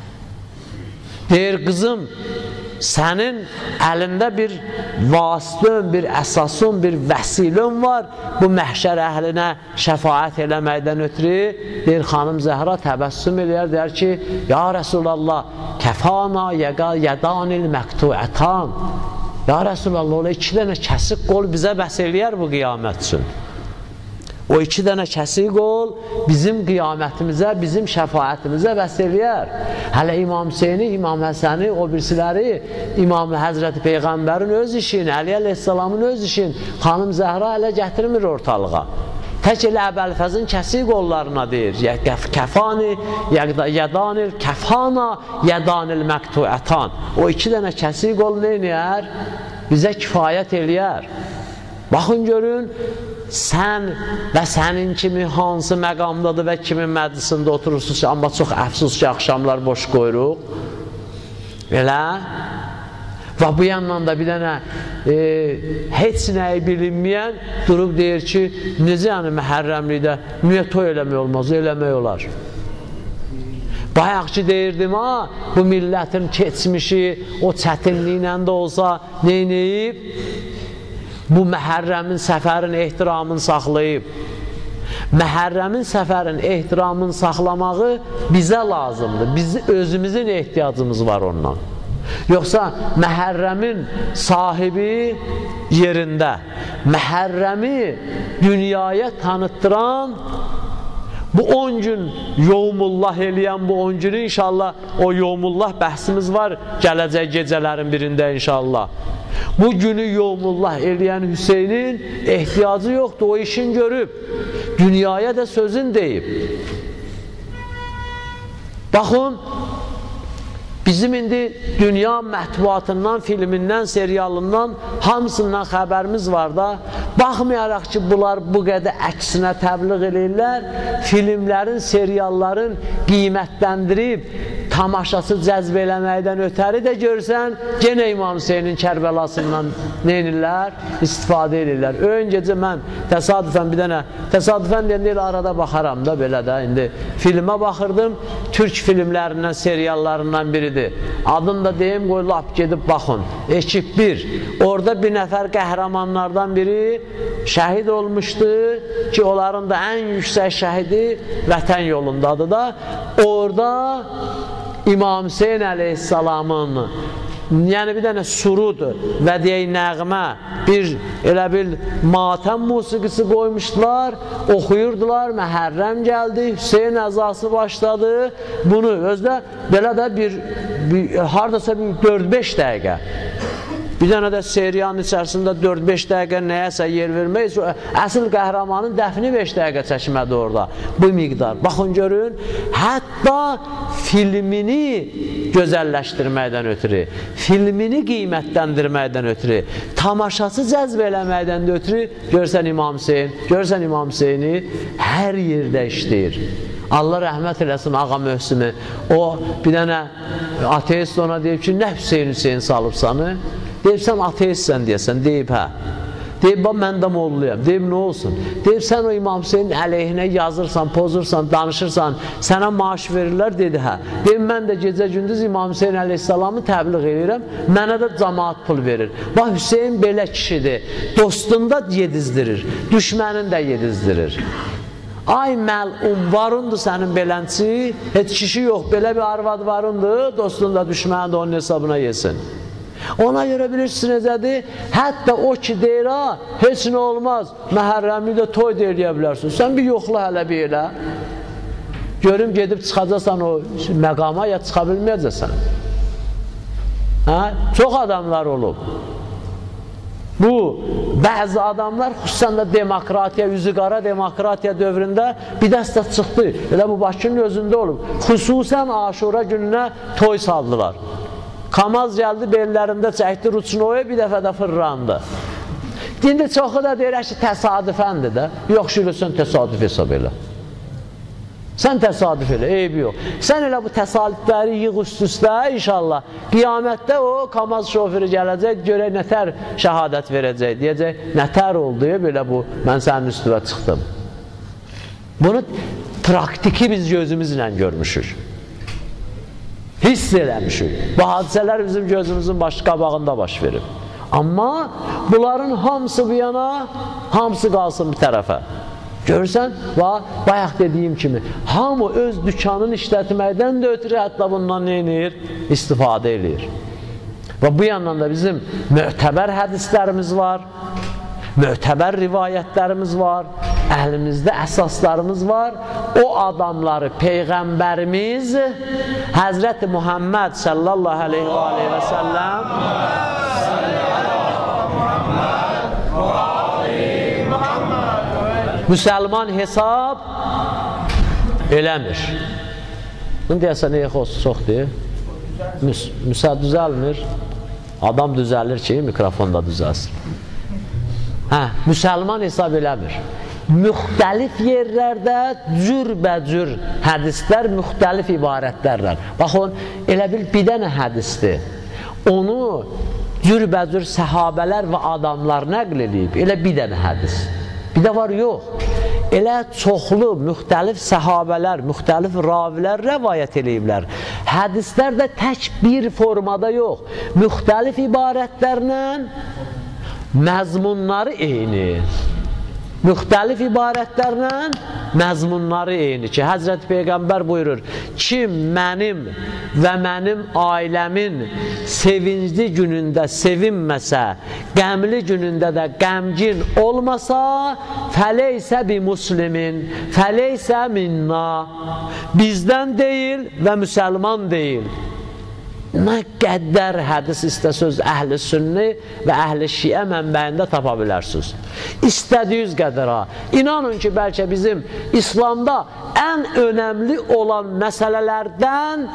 Deyir, qızım, sənin əlində bir vasitən, bir əsasın, bir vəsilən var, bu məhşər əhlinə şəfaət eləməkdən ötürü, deyir, xanım Zəhra təbəssüm eləyər, deyər ki, ya Rəsulallah, kəfana yədanil məktuətan, ya Rəsulallah, ola iki dənə kəsik qol bizə bəs eləyər bu qiyamət üçün. O iki dənə kəsik qol bizim qiyamətimizə, bizim şəfaətimizə bəs eləyər. Hələ İmam Hüseyni, İmam Həsəni, o birisiləri İmam Həzrəti Peyğəmbərin öz işini, Əli əleyhissalamın öz işini xanım Zəhra hələ gətirmir ortalığa. Tək elə Əbəlfəzin kəsik qollarına deyir, kəfani, yədanil, kəfana, yədanil məktuətan. O iki dənə kəsik qol neynəyər? Bizə kifayət eləyər. Baxın görün, sən və sənin kimi hansı məqamdadır və kimin məclisində oturursunuz, amma çox əfsus ki, axşamlar boş qoyuruq. Elə? Və bu yandan da bir dənə e, heç nəyi bilinməyən durub deyir ki, necə yəni məhərrəmlikdə niyə toy eləmək olmaz, eləmək olar. Bayaq ki deyirdim, ha, bu millətin keçmişi o çətinliklə də olsa neynəyib? Bu məhərrəmin səfərin ehtiramını saxlayıb. Məhərrəmin səfərin ehtiramını saxlamağı bizə lazımdır. Biz, özümüzün ehtiyacımız var ondan. Yoxsa məhərrəmin sahibi yerində, məhərrəmi dünyaya tanıttıran, bu on gün yovmullah eləyən bu on günü inşallah, o yovmullah bəhsimiz var gələcək gecələrin birində inşallah. Bu günü yovmullah eləyən Hüseynin ehtiyacı yoxdur, o işin görüb, dünyaya da sözün deyib. Baxın, bizim indi dünya mətbuatından, filmindən, serialından, hamısından xəbərimiz var da, baxmayaraq ki, bunlar bu qədər əksinə təbliğ edirlər, filmlərin, serialların qiymətləndirib, tamaşası cəzb eləməkdən ötəri də görsən, genə İmam Hüseynin Kərbəlasından neynirlər? İstifadə edirlər. Ön gecə mən təsadüfən bir dənə, təsadüfən deyəndə elə arada baxaram da belə də, indi filmə baxırdım, Türk filmlərindən, seriallarından biridir. Adını da deyim, qoy lap gedib baxın. Ekip bir, orada bir nəfər qəhrəmanlardan biri şəhid olmuşdu ki, onların da ən yüksək şəhidi vətən yolundadır da. Orada İmam Hüseyin əleyhissalamın, yəni bir dənə surud və deyək nəğmə, bir elə bil matəm musiqisi qoymuşdular, oxuyurdular, Məhərrəm gəldi, Hüseyin əzası başladı. Bunu özdə belə də bir, bir haradasa bir dörd beş dəqiqə. Bir dənə də seriyanın içərisində dörd beş dəqiqə nəyəsə yer vermək, əsl qəhrəmanın dəfni beş dəqiqə çəkmədi orada. Bu miqdar. Baxın, görün, hətta filmini gözəlləşdirməkdən ötürü, filmini qiymətlendirməkdən ötürü, tamaşası cəzb eləməkdən ötürü, görsən İmam Hüseyin, görsən İmam Hüseyini hər yerdə işləyir. Allah rəhmət eləsin Ağa Möhsini. O, bir dənə ateist ona deyib ki, nə Hüseyin Hüseyin salıbsanı? Deyib, sən ateistsən deyəsən, deyib, hə. Deyib, mən də molluyam, deyib, nə olsun? Deyib, sən o İmam Hüseynin əleyhinə yazırsan, pozursan, danışırsan, sənə maaş verirlər, dedi, hə. Deyib, mən də gecə gündüz İmam Hüseyin əleyhissalamı təbliğ edirəm, mənə də cəmaat pul verir. Bax, Hüseyin belə kişidir, dostunda yedizdirir, düşmənin də yedizdirir. Ay məlum, varındır sənin belənçi, heç kişi yox, belə bir arvad varındır, dostunda düşmənin də onun hesabına yesin. Ona görə bilirsiniz necədir? Hətta o ki deyir, ha, heç nə olmaz, Məhərrəmli də toy da eləyə bilərsin. Sən bir yoxla hələ bir elə. Görüm, gedib çıxacaqsan o məqama, ya çıxa bilməyəcəksən. Hə? Çox adamlar olub. Bu, bəzi adamlar, xüsusən də demokratiya, üzü qara demokratiya dövründə bir dəstə çıxdı. Elə bu Bakının özündə olub. Xüsusən Aşura gününə toy saldılar. Kamaz gəldi, bellərində çəkdi, Ruçnoya bir dəfə də fırrandı. İndi çoxu da deyir ki, təsadüfəndir də. Yox, şükür, sən təsadüf hesab elə. Sən təsadüf elə, eybi yox. Sən elə bu təsadüfləri yığ üst-üstə, inşallah. Qiyamətdə o Kamaz şoförü gələcək, görək nətər şəhadət verəcək, deyəcək, nətər oldu, belə bu, mən sənin üstüvə çıxdım. Bunu praktiki biz gözümüzlə görmüşük. Hiss eləmişik. Bu hadisələr bizim gözümüzün baş qabağında baş verib. Amma bunların hamısı bir yana, hamısı qalsın bir tərəfə. Görürsən, bayaq dediyim kimi, hamı öz dükkanını işlətməkdən də ötürü hətta bundan nə edir? İstifadə edir. Və bu yandan da bizim möhtəbər hədislərimiz var, möhtəbər rivayətlərimiz var, əhlimizdə əsaslarımız var. O adamları Peyğəmbərimiz Həzrəti Muhammed sallallahu aleyhi və səlləm müsəlman hesab eləmir. Bunu deyəsən, eyx olsun, çox deyir. Müsəl düzəlmir. Adam düzəlir ki, mikrofon da düzəlsin. Hə, müsəlman hesab eləmir. Müxtəlif yerlərdə cürbəcür hədislər, müxtəlif ibarətlərlə. Baxın, elə bil bir dənə hədisdir. Onu cürbəcür səhabələr və adamlar nəql edib. Elə bir dənə hədis. Bir də var, yox. Elə çoxlu, müxtəlif səhabələr, müxtəlif ravilər rəvayət ediblər. Hədislər də tək bir formada yox. Müxtəlif ibarətlərlə məzmunları eyni. Müxtəlif ibarətlərlə məzmunları eyni ki, Həzrəti Peyğəmbər buyurur, kim mənim və mənim ailəmin sevincli günündə sevinməsə, qəmli günündə də qəmgin olmasa, fəleysə bi muslimin, fəleysə minna, bizdən deyil və müsəlman deyil. Nə qədər hədis istəsöz əhl-i sünni və əhl-i şiə mənbəyində tapa bilərsiniz. İstədiyiniz qədər ha. İnanın ki, bəlkə bizim İslamda ən önəmli olan məsələlərdən,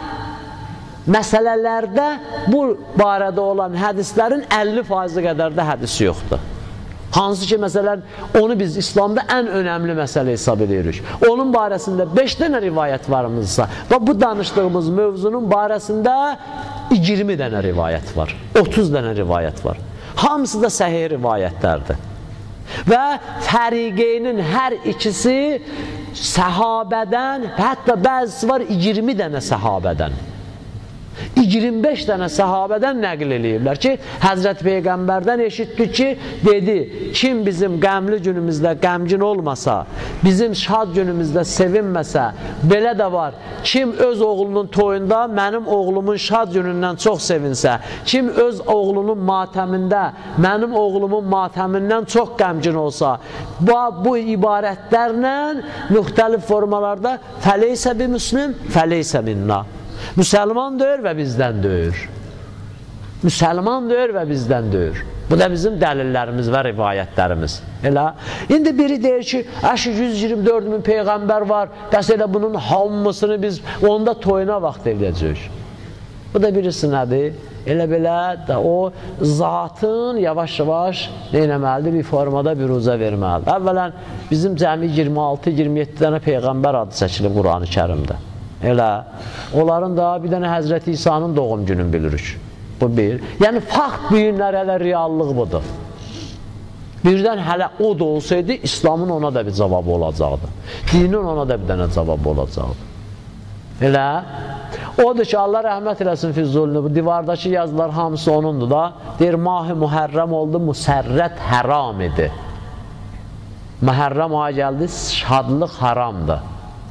məsələlərdə bu barədə olan hədislərin əlli faizi qədər də hədisi yoxdur. Hansı ki, məsələn, onu biz İslamda ən önəmli məsələ hesab edirik. Onun barəsində beş dənə rivayət varımızsa və bu danışdığımız mövzunun barəsində iyirmi dənə rivayət var, otuz dənə rivayət var. Hamısı da səhih rivayətlərdir. Və fəriqeynin hər ikisi səhabədən, hətta bəzisi var iyirmi dənə səhabədən, iyirmi beş dənə səhabədən nəql eləyiblər ki, Həzrət Peyğəmbərdən eşitdik ki, dedi, kim bizim qəmli günümüzdə qəmgin olmasa, bizim şad günümüzdə sevinməsə, belə də var, kim öz oğlunun toyunda mənim oğlumun şad günündən çox sevinsə, kim öz oğlunun matəmində mənim oğlumun matəmindən çox qəmgin olsa, bu, bu ibarətlərlə müxtəlif formalarda fəleysə bi müslim, fəleysə minna. Müsəlman deyir və bizdən deyir. Müsəlman deyir və bizdən deyir. Bu da bizim dəlillərimiz və rivayətlərimiz. Elə. İndi biri deyir ki, yüz iyirmi dörd min Peyğəmbər var, bəs elə bunun hamısını biz onda toyuna vaxt edəcəyik. Bu da birisi nədir? Elə belə də o zatın yavaş-yavaş neynəməlidir? Bir formada bir uza verməlidir. Əvvələn bizim cəmi iyirmi altı iyirmi yeddi dənə Peyğəmbər adı çəkilir Qur'an-ı Kərimdə. Elə, onların da bir dənə Həzrəti İsa'nın doğum gününü bilirik. Bu bir. Yəni, fakt büyünlər hələ reallıq budur. Birdən hələ o da olsaydı, İslamın ona da bir cavabı olacaqdı. Dinin ona da bir dənə cavabı olacaqdı. Elə, odur ki, Allah rəhmət eləsin Füzulini, bu divardakı yazılar hamısı onundur da, deyir, Mah-ı Muhərrəm oldu, Musərrət həram idi. Muhərrəm aya gəldi, şadlıq haramdır.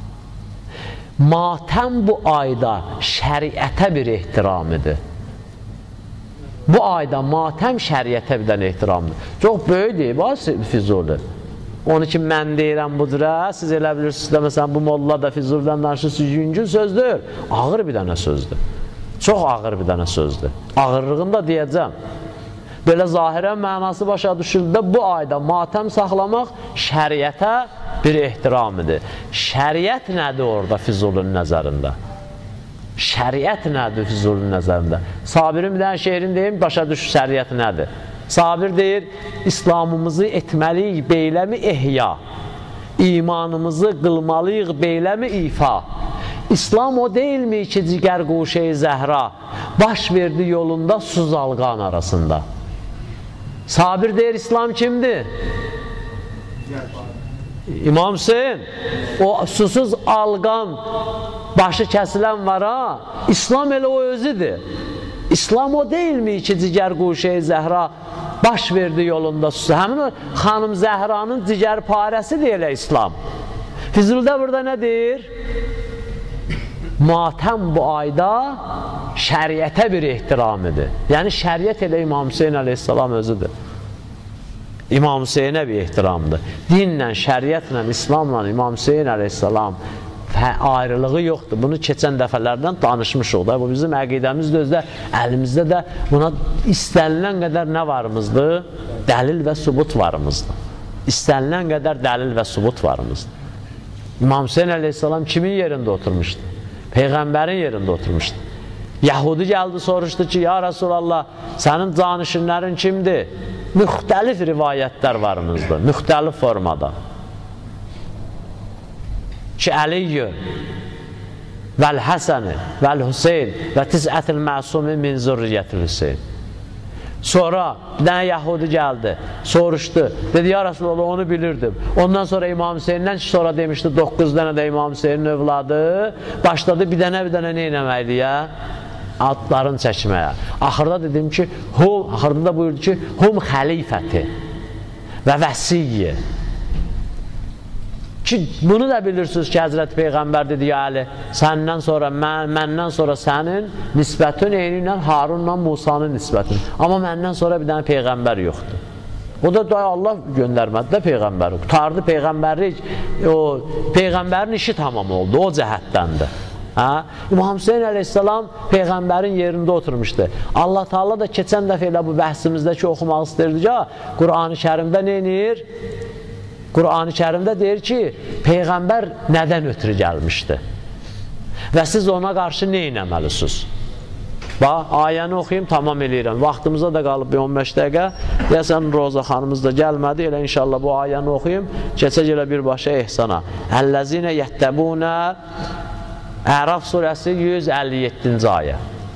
Matəm bu ayda şəriətə bir ehtiramidir. Bu ayda matəm şəriətə bir dənə ehtiramdır. Çox böyük deyib, Füzuli. Onu ki, mən deyirəm budur, siz elə bilirsiniz də, məsələn, bu molla da Füzulidən danışırsınız, yüngül sözdür, ağır bir dənə sözdür. Çox ağır bir dənə sözdür. Ağırlığını da deyəcəm. Belə zahirən mənası başa düşüldü, bu ayda matəm saxlamaq şəriətə bir ehtiramidir. Şəriət nədir orada Füzulinin nəzərində? Şəriət nədir Füzulinin nəzərində? Sabirin bir dənə şeirin deyim, başa düş şəriət nədir? Sabir deyir, İslamımızı etməliyik beyləmi ehya, imanımızı qılmalıyıq beyləmi ifa. İslam o deyilmi ki, cigər quşeyi zəhra, baş verdi yolunda su zalqan arasında. Sabir deyir, İslam kimdir? İmam Hüseyin, o susuz alqan, başı kəsilən var ha, İslam elə o özüdür. İslam o deyilmi ki, cigər quşeyi zəhra, baş verdi yolunda susuz. Həmin o xanım Zəhranın cigər parəsidir elə İslam. Füzuldə burada nə deyir? Matəm bu ayda şəriətə bir ehtiramidir. Yəni, şəriət elə İmam Hüseyin əleyhissalam özüdür. İmam Hüseyinə bir ehtiramdır. Dinlə, şəriətlə, İslamla İmam Hüseyin əleyhissalam ayrılığı yoxdur. Bunu keçən dəfələrdən danışmışıq da. Bu bizim əqidəmizdə özdə, əlimizdə də buna istənilən qədər nə varımızdır? Dəlil və subut varımızdır. İstənilən qədər dəlil və subut varımızdır. İmam Hüseyin əleyhissalam kimin yerində oturmuşdu? Peyğəmbərin yerində oturmuşdu. Yahudi gəldi, soruşdu ki, ya Rasulallah, sənin canişinlərin kimdir? Müxtəlif rivayətlər varımızdır, müxtəlif formada. Ki, Əliyyü, vəl-Həsəni, vəl-Hüseyin və tizətil məsumi min zürriyyətil Hüseyin. Sonra bir dənə Yahudi gəldi, soruşdu, dedi, ya Rasulallah, onu bilirdim. Ondan sonra İmam Hüseyin'dən sonra demişdi, doqquz dənə də İmam Hüseynin övladı, başladı bir dənə bir dənə nə eləməkliyə? Adlarını çəkməyə. Axırda dedim ki, hum, axırda da buyurdu ki, hum xəlifəti və vəsiyyi. Ki, bunu da bilirsiniz ki, Həzrət Peyğəmbər dedi, ya Əli, səndən sonra, mən, məndən sonra sənin nisbətin eyni ilə Harunla Musanın nisbətin. Amma məndən sonra bir dənə Peyğəmbər yoxdur. O da Allah göndərmədi də Peyğəmbəri. Qutardı Peyğəmbərlik, o Peyğəmbərin işi tamam oldu, o cəhətdəndir. Hə? İmam Hüseyin əleyhissalam Peyğəmbərin yerində oturmuşdu. Allah Teala da keçən dəfə elə bu bəhsimizdəki oxumaq istəyirdi ki, Qur'an-ı Kərimdə nə edir? Qur'an-ı Kərimdə deyir ki, Peyğəmbər nədən ötürü gəlmişdi? Və siz ona qarşı nə etməlisiniz? Bax, ayəni oxuyayım, tamam eləyirəm. Vaxtımıza da qalıb bir on beş dəqiqə. Deyəsən, Roza xanımız da gəlmədi, elə inşallah bu ayəni oxuyum, keçək elə birbaşa ehsana. Əlləzinə yəttəbunə Əraf surəsi yüz əlli yeddinci ayə.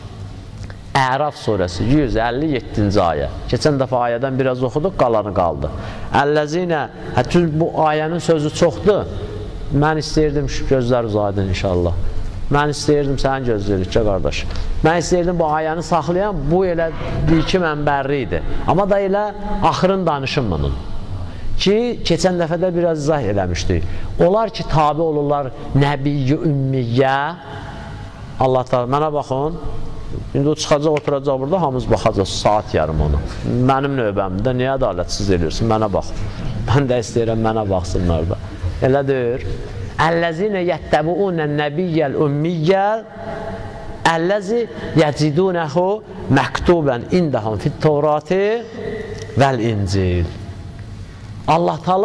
Əraf surəsi yüz əlli yeddinci ayə. Keçən dəfə ayədən biraz oxuduq, qalanı qaldı. Əlləzinə, hətta bu ayənin sözü çoxdur. Mən istəyirdim, şu gözlər uzaydın inşallah. Mən istəyirdim, səni gözləyirik, qardaş. Mən istəyirdim, bu ayəni saxlayan, bu elə bir-iki mənbərli idi. Amma da elə axırın danışım bunun. Ki, keçən dəfədə biraz izah eləmişdik. Onlar ki, tabi olurlar Nəbiyyə ümmiyyə. Allah da, mənə baxın. İndi o çıxacaq, oturacaq burada, hamımız baxacaq, saat yarım onu. Mənim növbəmdə, niyə ədalətsiz edirsin, mənə bax. Mən də istəyirəm, mənə baxsınlar da. Elədir. Əlləzinə yəttəbuunə nəbiyyəl ümmiyyəl əlləzi yəcidunəhu məktubən indəhəm fit Tevrati vəl İncil. Allah Teala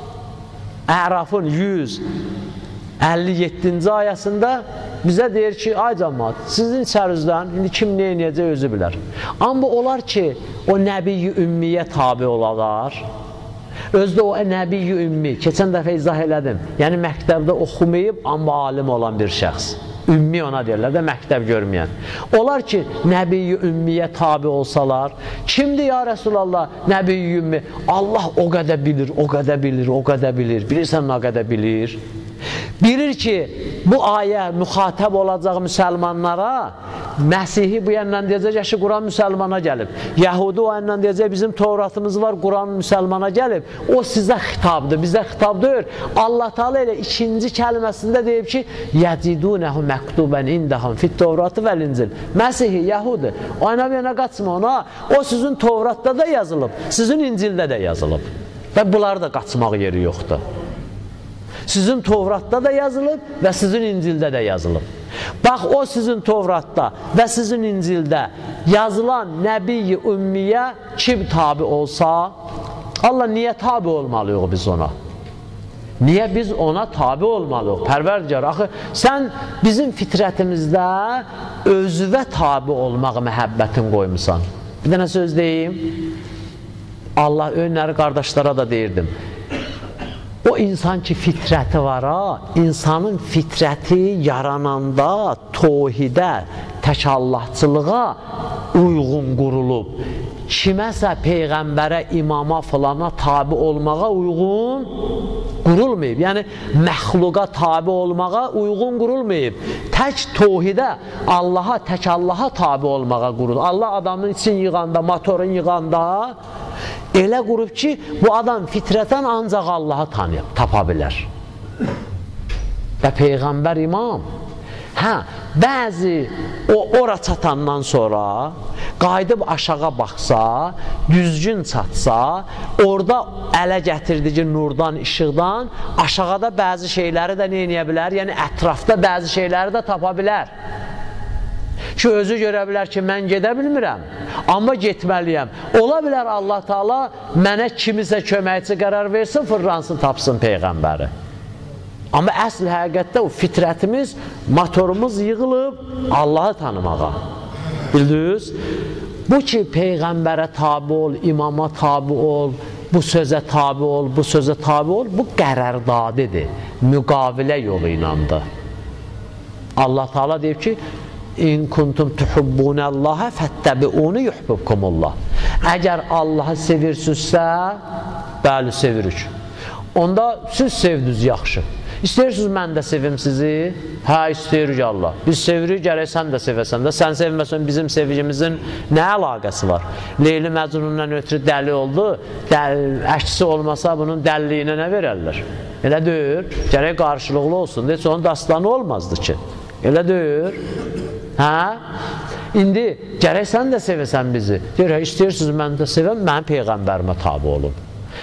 Ərafın yüz əlli yeddinci ayəsində bizə deyir ki, ay cəmaat, sizin içərinizdən indi kim nə edəcək özü bilər. Amma olar ki, o Nəbiyyə ümmiyyə tabi olarlar. Özdə o Nəbiyyə ümmi, keçən dəfə izah elədim. Yəni məktəbdə oxumayıb, amma alim olan bir şəxs. Ümmi ona deyirlər də, məktəb görməyən. Olar ki, Nəbiyyə ümmiyyə tabi olsalar, kimdir ya Rəsulallah Nəbiyyə ümmi? Allah o qədər bilir, o qədər bilir, o qədər bilir. Bilirsən nə qədər bilir? Bilir ki, bu ayə müxatəb olacaq müsəlmanlara, Məsihi bu yəndən deyəcək ki, Quran müsəlmana gəlib. Yəhudi o yəndən deyəcək, bizim Tevratımız var, Quran müsəlmana gəlib. O sizə xitabdır, bizə xitab deyir. Allah Teala elə ikinci kəlməsində deyib ki, yəcidunəhu məktubən indəhəm fit Tevrati vəl İncil. Məsihi, Yəhudi, o yana bir yana qaçma ona. O sizin Tevratda da yazılıb, sizin İncildə də yazılıb. Və bunlar da qaçmaq yeri yoxdur. Sizin Tevratda da yazılıb və sizin İncildə də yazılıb. Bax, o sizin Tevratda və sizin İncildə yazılan Nəbiyyə ümmiyyə kim tabi olsa, Allah niyə tabi olmalıyıq biz ona? Niyə biz ona tabi olmalıyıq? Pərverdigar, axı, sən bizim fitrətimizdə özüvə tabi olmaq məhəbbətin qoymusan. Bir dənə söz deyim, Allah önləri qardaşlara da deyirdim. O insan ki, fitrəti var ha, insanın fitrəti yarananda tohidə, təkallahçılığa uyğun qurulub. Kiməsə Peyğəmbərə, imama, filana tabi olmağa uyğun qurulmayıb. Yəni, məxluqa tabi olmağa uyğun qurulmayıb. Tək tohidə, Allaha, tək Allaha tabi olmağa qurulub. Allah adamın için yığanda, motorun yığanda elə qurub ki, bu adam fitrətən ancaq Allahı tanıyıb, tapa bilər. Və Peyğəmbər imam. Hə, bəzi o ora çatandan sonra qayıdıb aşağı baxsa, düzgün çatsa, orada ələ gətirdiyi nurdan, işıqdan aşağıda bəzi şeyləri də nə edə bilər? Yəni, ətrafda bəzi şeyləri də tapa bilər. Ki, özü görə bilər ki, mən gedə bilmirəm, amma getməliyəm. Ola bilər Allah Teala mənə kimisə köməkçi qərar versin, fırlansın, tapsın Peyğəmbəri. Amma əsl həqiqətdə o fitrətimiz, motorumuz yığılıb Allahı tanımağa. Bildiniz? Bu ki, Peyğəmbərə tabi ol, imama tabi ol, bu sözə tabi ol, bu sözə tabi ol, bu qərardadidir. Müqavilə yolu inandı. Allah Teala deyib ki, İn kuntum tuhibbunəllahə fəttəbi'uni yuhbibkumullah. Əgər Allahı sevirsinizsə, bəli, sevirik. Onda siz sevdiniz, yaxşı. İstəyirsiniz, mən də sevim sizi? Hə, istəyirik Allah. Biz sevirik, gərək sən də sevəsən də. Sən sevməsən, bizim sevgimizin nə əlaqəsi var? Leyli Məcnundan ötürü dəli oldu, əksi olmasa bunun dəliliyinə nə verərlər? Elə deyir, gərək qarşılıqlı olsun. Deyək, onun dastanı olmazdı ki. Elə deyir. Hə? İndi gərək sən də sevəsən bizi. Deyir, istəyirsiniz, mən də sevəm, mənim Peyğəmbərimə tabi olun.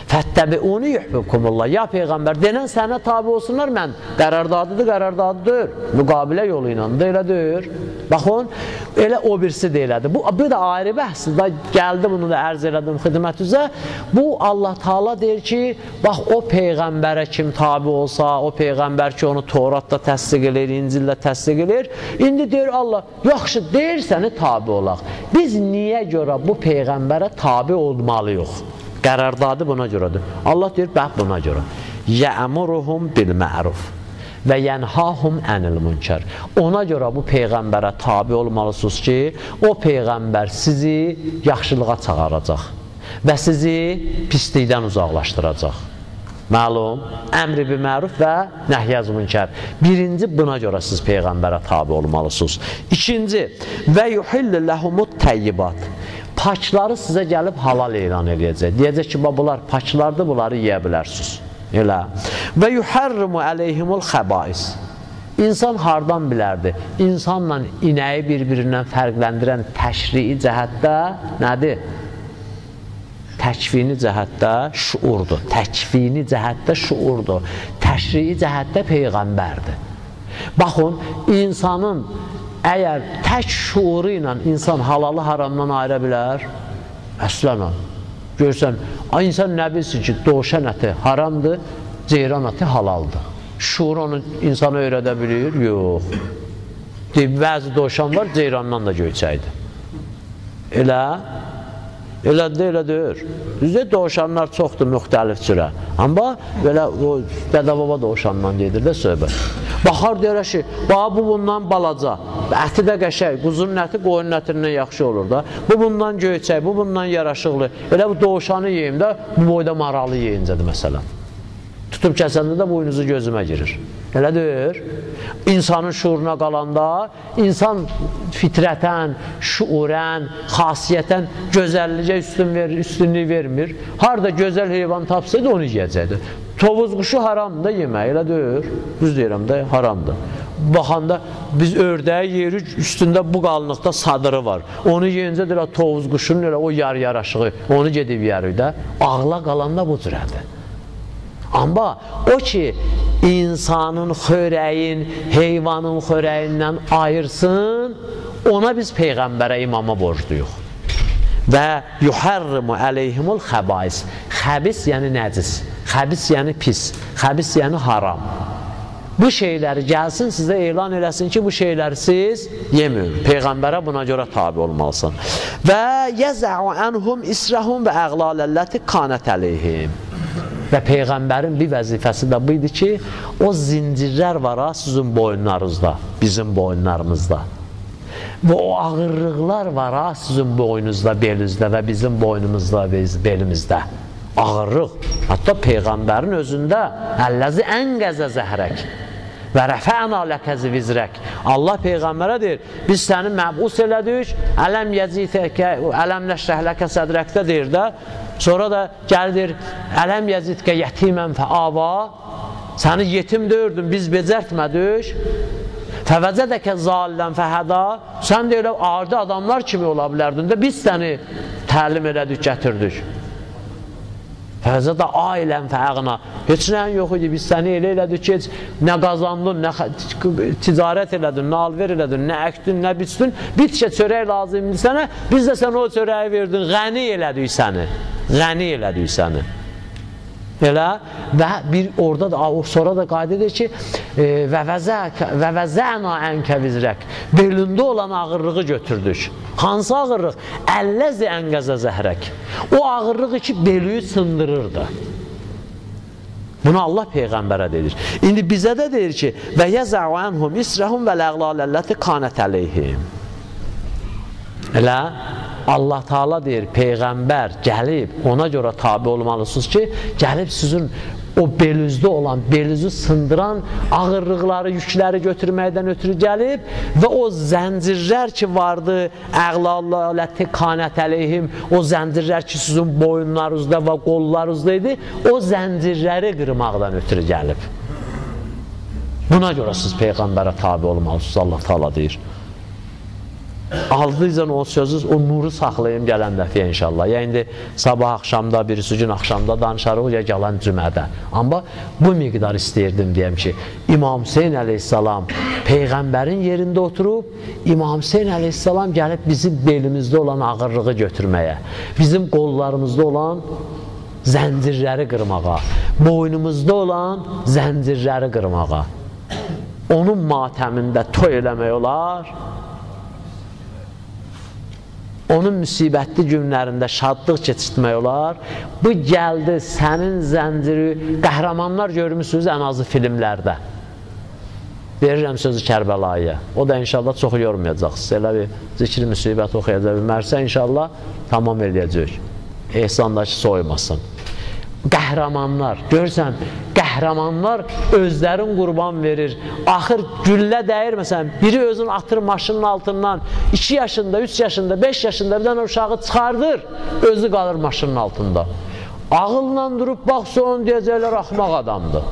Fəttəbi'uni yuhbibkumullah. Ya Peyğəmbər, denən sənə tabi olsunlar, mən qərardadıdır, qərardadıdır. Müqabilə yolu ilə də elədir. Baxın, elə o birisi də elədir. Bu, bu da ayrı bəhsdir. Da gəldi, bunu da ərz elədim xidmətizə. Bu, Allah Taala deyir ki, bax, o Peyğəmbərə kim tabi olsa, o Peyğəmbər ki, onu Toratda təsdiq edir, İncildə təsdiq edir. İndi deyir Allah, yaxşı, deyir səni tabi olaq. Biz niyə görə bu Peyğəmbərə tabi olmalıyıq? Qərardadı buna görədir. Allah deyir, bax, buna görə. Yə'muruhum bil-ma'ruf və yənhahum ənil münkər. Ona görə bu Peyğəmbərə tabi olmalısınız ki, o Peyğəmbər sizi yaxşılığa çağıracaq və sizi pislikdən uzaqlaşdıracaq. Məlum, əmri bil-məruf və nəhyəz münkər. Birinci, buna görə siz Peyğəmbərə tabi olmalısınız. İkinci, və yuhillu ləhumut təyyibat. Paçları sizə gəlib halal elan edəcək. Deyəcək ki, bunlar paçlardır, bunları yeyə bilərsiniz. Elə. Və yuhərrimu əleyhimul xəbais. İnsan hardan bilərdi? İnsanla inəyi bir-birindən fərqləndirən təşrii cəhətdə nədir? Təkvini cəhətdə şuurdur. Təkvini cəhətdə şuurdur. Təşrii cəhətdə Peyğəmbərdir. Baxın, insanın əgər tək şuuru ilə insan halalı haramdan ayıra bilər, əslən o. Görsən, insan nə bilsin ki, dovşan əti haramdır, ceyran əti halaldır. Şuur onu insana öyrədə bilir? Yox. Deyib, bəzi dovşan var, ceyrandan da göyçəkdir. Elə, elədir, elədir. Düzdür, dovşanlar çoxdur, müxtəlif cürə. Amma belə, o dədə-baba dovşandan gedir də söhbət. Baxar deyir ki, bu bundan balaca, əti də qəşək, quzunun əti qoyunun ətindən yaxşı olur da. Bu bundan göyçək, bu bundan yaraşıqlı. Elə bu dovşanı yeyim də, bu boyda maralı yeyincədir məsələn. Tutub kəsəndə də boynuzu gözümə girir. Elədir. İnsanın şuuruna qalanda, insan fitrətən, şuurən, xasiyyətən gözəllicə üstün verir, üstünlük vermir. Harada gözəl heyvan tapsaydı, onu yiyəcəkdir. Tovuz quşu haramdır yemək, elə deyir. Düz deyirəm də, haramdır. Baxanda biz ördəyi yeyirik, üstündə bu qalınlıqda sadırı var. Onu yeyincə deyir, tovuz quşunun elə o yar yaraşığı, onu gedib yerik də. Ağla qalanda bu cürədir. Amma o ki, insanın xörəyin, heyvanın xörəyindən ayırsın, ona biz Peyğəmbərə imama borcluyuq. Və yuhərrimu əleyhimul xəbais. Xəbis yəni nəcis, xəbis yəni pis, xəbis yəni haram. Bu şeyləri gəlsin, sizə elan eləsin ki, bu şeyləri siz yemin. Peyğəmbərə buna görə tabi olmalısın. Və yəzəu ənhum israhum və əqlaləlləti kanət əleyhim. Və Peyğəmbərin bir vəzifəsi də bu idi ki, o zincirlər var ha, sizin boyunlarınızda, bizim boyunlarımızda. Və o ağırlıqlar var ha, sizin boynunuzda, belinizdə və bizim boynumuzda, belimizdə. Ağırlıq. Hətta Peyğəmbərin özündə əlləzi ənqəzə zəhrək və rəfə'na ləkəzi vizrək. Allah Peyğəmbərə deyir, biz səni məbus elədik, ələm yəcitəkə, ələm nəşrəhləkə sədrəkdə deyir də, sonra da gəlir, ələm yəzitkə yetimən fəava, səni yetim dördün, biz becərtmədik, fəvəcədəkə zallən fəhəda, sən də elə adi adamlar kimi ola bilərdin də, biz səni təlim elədik, gətirdik. Fəzə də ailən fəəqna. Heç nəyin yox idi, biz səni elə elədik ki, nə qazandın, nə ticarət elədin, nə alver elədin, nə əkdin, nə biçdin, bir tikə çörək lazımdır sənə, biz də sənə o çörəyi verdin, qəni elədik səni, qəni elədik səni. Elə və bir orada da, sonra da qayd edir ki, və vəzəna ənkə vizrək, belində olan ağırlığı götürdük. Hansı ağırlıq? Əlləzi ənqəzə zəhrək. O ağırlığı ki, belüyü sındırırdı. Bunu Allah Peyğəmbərə deyir. İndi bizə də deyir ki, və yəzəu ənhum israhum və ləqlaləlləti kanət əleyhim. Elə Allah Taala deyir, Peyğəmbər gəlib, ona görə tabi olmalısınız ki, gəlib sizin o belinizdə olan, belinizi sındıran ağırlıqları, yükləri götürməkdən ötürü gəlib və o zəncirlər ki vardı, əqlalləti kanət əleyhim, o zəncirlər ki sizin boyunlarınızda və qollarınızda idi, o zəncirləri qırmaqdan ötürü gəlib. Buna görə siz Peyğəmbərə tabi olmalısınız, Allah Taala deyir. aldıycan o sözü, o nuru saxlayım gələn dəfiyə inşallah. Ya indi sabah axşamda, birisi gün axşamda danışarıq, ya gələn cümədə. Amma bu miqdar istəyirdim deyəm ki, İmam Hüseyin əleyhissalam Peyğəmbərin yerində oturub, İmam Hüseyin əleyhissalam gəlib bizim belimizdə olan ağırlığı götürməyə, bizim qollarımızda olan zəncirləri qırmağa, boynumuzda olan zəncirləri qırmağa, onun matəmində toy eləmək olar, onun müsibətli günlərində şadlıq keçirtmək olar. Bu gəldi, sənin zənciri, qəhrəmanlar görmüsünüz ən azı filmlərdə. Verirəm sözü Kərbəlaya. O da inşallah çox yormayacaqsınız. Elə bir zikri müsibət oxuyacaq bilmərsə inşallah tamam eləyəcək. Ehsandakı soymasın. Qəhrəmanlar, görürsən, qəhrəmanlar özlərin qurban verir. Axır güllə dəyir, məsələn, biri özün atır maşının altından, iki yaşında, üç yaşında, beş yaşında bir dənə uşağı çıxardır, özü qalır maşının altında. Ağılla durub, baxsa onu deyəcəklər, axmaq adamdır.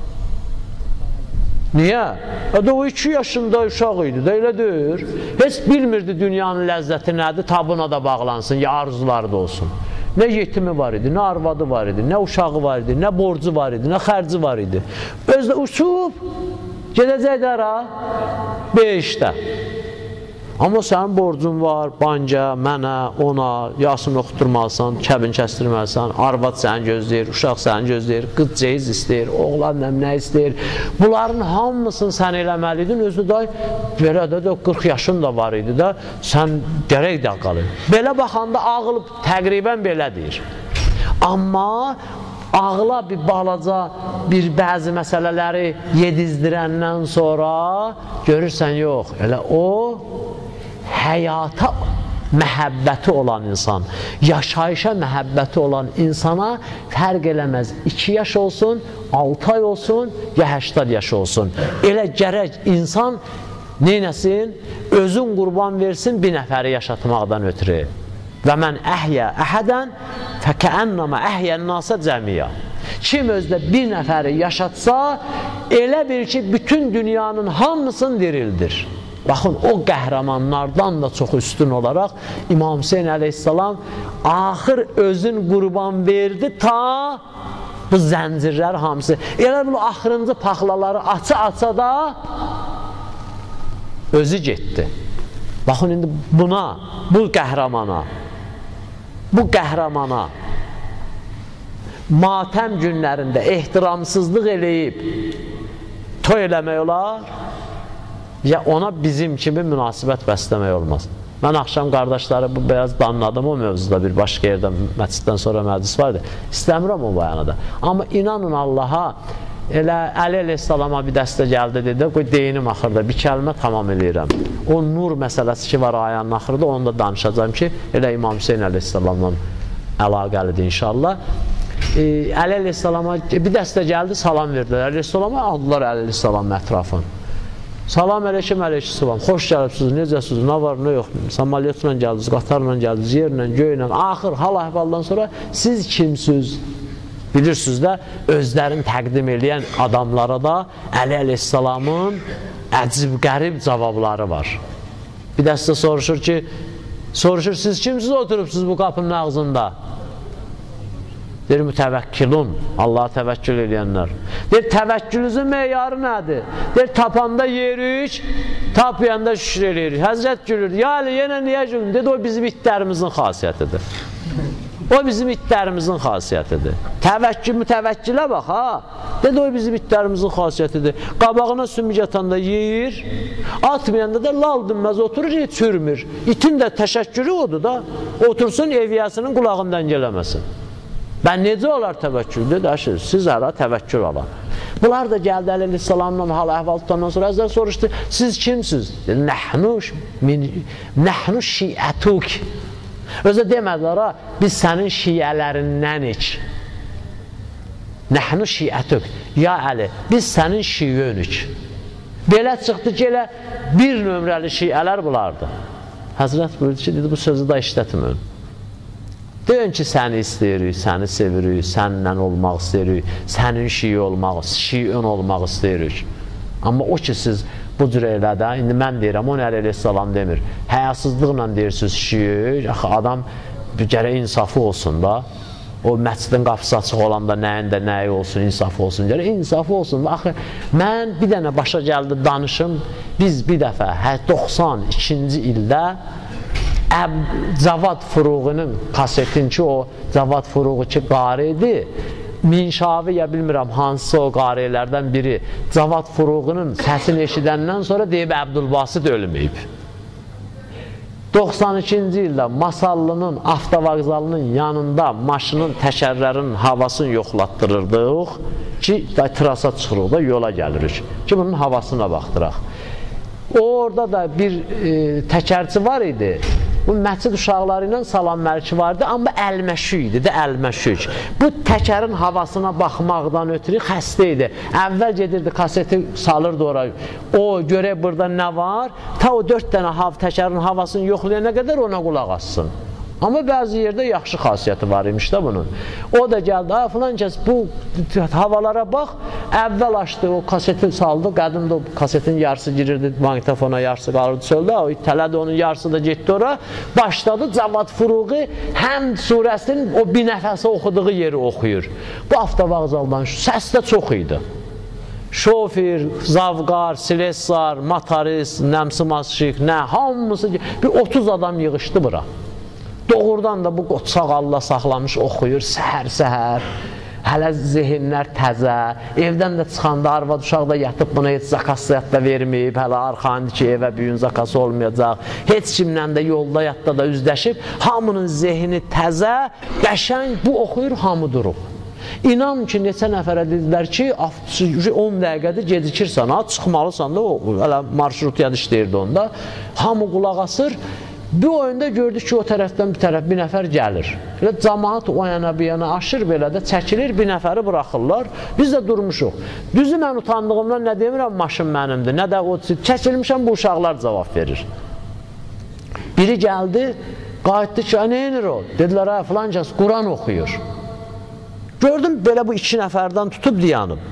Niyə? O iki yaşında uşaq idi, də elə deyir. Heç bilmirdi dünyanın ləzzəti nədir, tabuna da bağlansın, ya arzuları da olsun. Nə yetimi var idi, nə arvadı var idi, nə uşağı var idi, nə borcu var idi, nə xərci var idi. Özdə uçub, gedəcəkdə ara, beşdə. Amma sənin borcun var, banca, mənə, ona, yasını oxuturmalısan, kəbin kəstirməlisən, arvad səni gözləyir, uşaq səni gözləyir, qız ceyiz istəyir, oğlan nə istəyir. Bunların hamısını sən eləməliydin, özü də belə də qırx yaşın da var idi də, sən gərək də qalır. Belə baxanda ağıl təqribən belə deyir. Amma ağla bir balaca, bir bəzi məsələləri yedizdirəndən sonra görürsən, yox, elə o həyata məhəbbəti olan insan, yaşayışa məhəbbəti olan insana fərq eləməz. iki yaş olsun, altı ay olsun, ya həştad yaş olsun. Elə gərək insan neynəsin? Özün qurban versin bir nəfəri yaşatmaqdan ötürü. Və mən əhyə əhədən fəkəənnəmə əhyən nasa cəmiyə. Kim özdə bir nəfəri yaşatsa, elə bil ki, bütün dünyanın hamısını dirildir. Baxın, o qəhrəmanlardan da çox üstün olaraq İmam Hüseyin əleyhissalam axır özün qurban verdi ta bu zəncirlər hamısı. Elə bu axırıncı paxlaları aça-aça da özü getdi. Baxın, indi buna, bu qəhrəmana, bu qəhrəmana matəm günlərində ehtiramsızlıq eləyib toy eləmək olar, ya ona bizim kimi münasibət bəsləmək olmaz. Mən axşam qardaşları bu bəyaz danladım o mövzuda, bir başqa yerdə məsciddən sonra məclis vardı. İstəmirəm o bayana da. Amma inanın Allaha, elə Əli əleyhissalama bir dəstə gəldi dedi, qoy deyinim axırda, bir kəlmə tamam eləyirəm. O nur məsələsi ki var ayənin axırda, onu da danışacağım ki, elə İmam Hüseyin əleyhissalamla əlaqəlidir inşallah. E, Əli əleyhissalama bir dəstə gəldi, salam verdilər. Əli əleyhissalama aldılar Əli əleyhissalamın ətrafını. Salam əleykum əleyhissalam, xoş gəlibsiniz, necəsiniz, nə var, nə yox, samolyotla gəldiniz, qatarla gəldiniz, yerlə, göylə, axır hal əhvaldan sonra siz kimsiniz? Bilirsiniz də, özlərini təqdim edən adamlara da Əli əleyhissalamın əcib qərib cavabları var. Bir dəstə soruşur ki, soruşur, siz kimsiniz oturubsiniz bu qapının ağzında? Deyir, mütəvəkkilun, Allaha təvəkkül edənlər. Deyir, təvəkkülünüzün meyarı nədir? Deyir, tapanda yerik, tapıyanda şükür edirik. Həzrət gülür, ya Əli, yenə niyə gülün? Deyir, o bizim itlərimizin xasiyyətidir. O bizim itlərimizin xasiyyətidir. Təvəkkül, mütəvəkkilə bax, ha? Deyir, o bizim itlərimizin xasiyyətidir. Qabağına sümük atanda yeyir, atmayanda da lal dinməz oturur, heç çürmür. İtin də təşəkkürü odur da, otursun evyəsinin qulağından gələməsin. Bən necə olar təvəkkül? Dedi, əşir, siz hələ təvəkkül alın. Bunlar da gəldi Əli əleyhissalamla hal əhval tutandan sonra Əzər soruşdu, siz kimsiniz? Dedi, nəhnu şiətuk. Özə demədilər, ha, biz sənin şiələrinlənik. Nəhnu şiətuk. Ya Əli, biz sənin şiyönük. Belə çıxdı ki, elə bir nömrəli şiələr bulardı. Həzrət buyurdu ki, dedi, bu sözü da işlətməyin. Deyin ki, səni istəyirik, səni sevirik, səninlə olmaq istəyirik, sənin şiyi olmaq, şiün olmaq istəyirik. Amma o ki siz bu cür elə də, indi mən deyirəm, o nə əleyhissalam demir. Həyasızlıqla deyirsiniz şiir, axı adam gərək insafı olsun da. O məscidin qapısı açıq olanda nəyində nəyi olsun, insafı olsun, gərək insafı olsun. Axı, mən bir dənə başa gəldi danışım, biz bir dəfə doxsan ikinci ildə Cavad Furuğunun kasetin ki, o Cavad Furuğu ki, qari idi, Minşavi ya bilmirəm hansı o qarilərdən biri Cavad Furuğunun səsini eşidəndən sonra deyib Əbdülbasit ölməyib. doxsan ikinci ildə Masallının avtovağzalının yanında maşının təkərlərinin havasını yoxlatdırırdıq ki, trasa çıxırıq da yola gəlirik ki, bunun havasına baxdıraq. Orada da bir e, təkərçi var idi. Bu məscid uşaqları ilə Salam Məliki vardı, amma əlməşük idi də, əlməşük. Bu təkərin havasına baxmaqdan ötürü xəstə idi. Əvvəl gedirdi, kaseti salırdı oraya. O, görək burada nə var? Ta o dörd dənə hav, təkərin havasını yoxlayana qədər ona qulaq assın. Amma bəzi yerdə yaxşı xasiyyəti var imiş də bunun. O da gəldi, ha, filan kəs bu havalara bax, əvvəl açdı, o kaseti saldı, qədimdə o kasetin yarısı girirdi, magnetofona yarısı qalırdı çöldə, o itələdi, onun yarısı da getdi ora, başladı Cavad Furuğu Həmd surəsinin o bir nəfəsə oxuduğu yeri oxuyur. Bu avtovağzaldan səs də çox idi. Şofir, zavqar, silessar, matarist, nəmsimasşik, nə, hamısı, bir otuz adam yığışdı bura. Doğrudan da bu qoçaq Allah saxlamış oxuyur, səhər-səhər, hələ zehinlər təzə, evdən də çıxanda arvad uşaq da yatıb buna heç zakasıyat da verməyib, hələ arxandı ki, evə büyün zakası olmayacaq, heç kimlə də yolda yatda da üzləşib, hamının zehni təzə, qəşəng, bu oxuyur, hamı durub. İnan ki, neçə nəfərə dedilər ki, on dəqiqədə gecikirsən, ha, çıxmalısan da, o, hələ marşrut yad işləyirdi onda, hamı qulaq asır. Bir oyunda gördük ki, o tərəfdən bir tərəf bir nəfər gəlir. Cəmaat o yana bir yana aşır belə də, çəkilir, bir nəfəri buraxırlar. Biz də durmuşuq. Düzü mən utandığımdan nə demirəm, maşın mənimdir, nə də o çəkilmişəm, bu uşaqlar cavab verir. Biri gəldi, qayıtdı ki, nə inir o? Dedilər, hə, filan kəs Quran oxuyur. Gördüm, belə bu iki nəfərdən tutub dayanıb.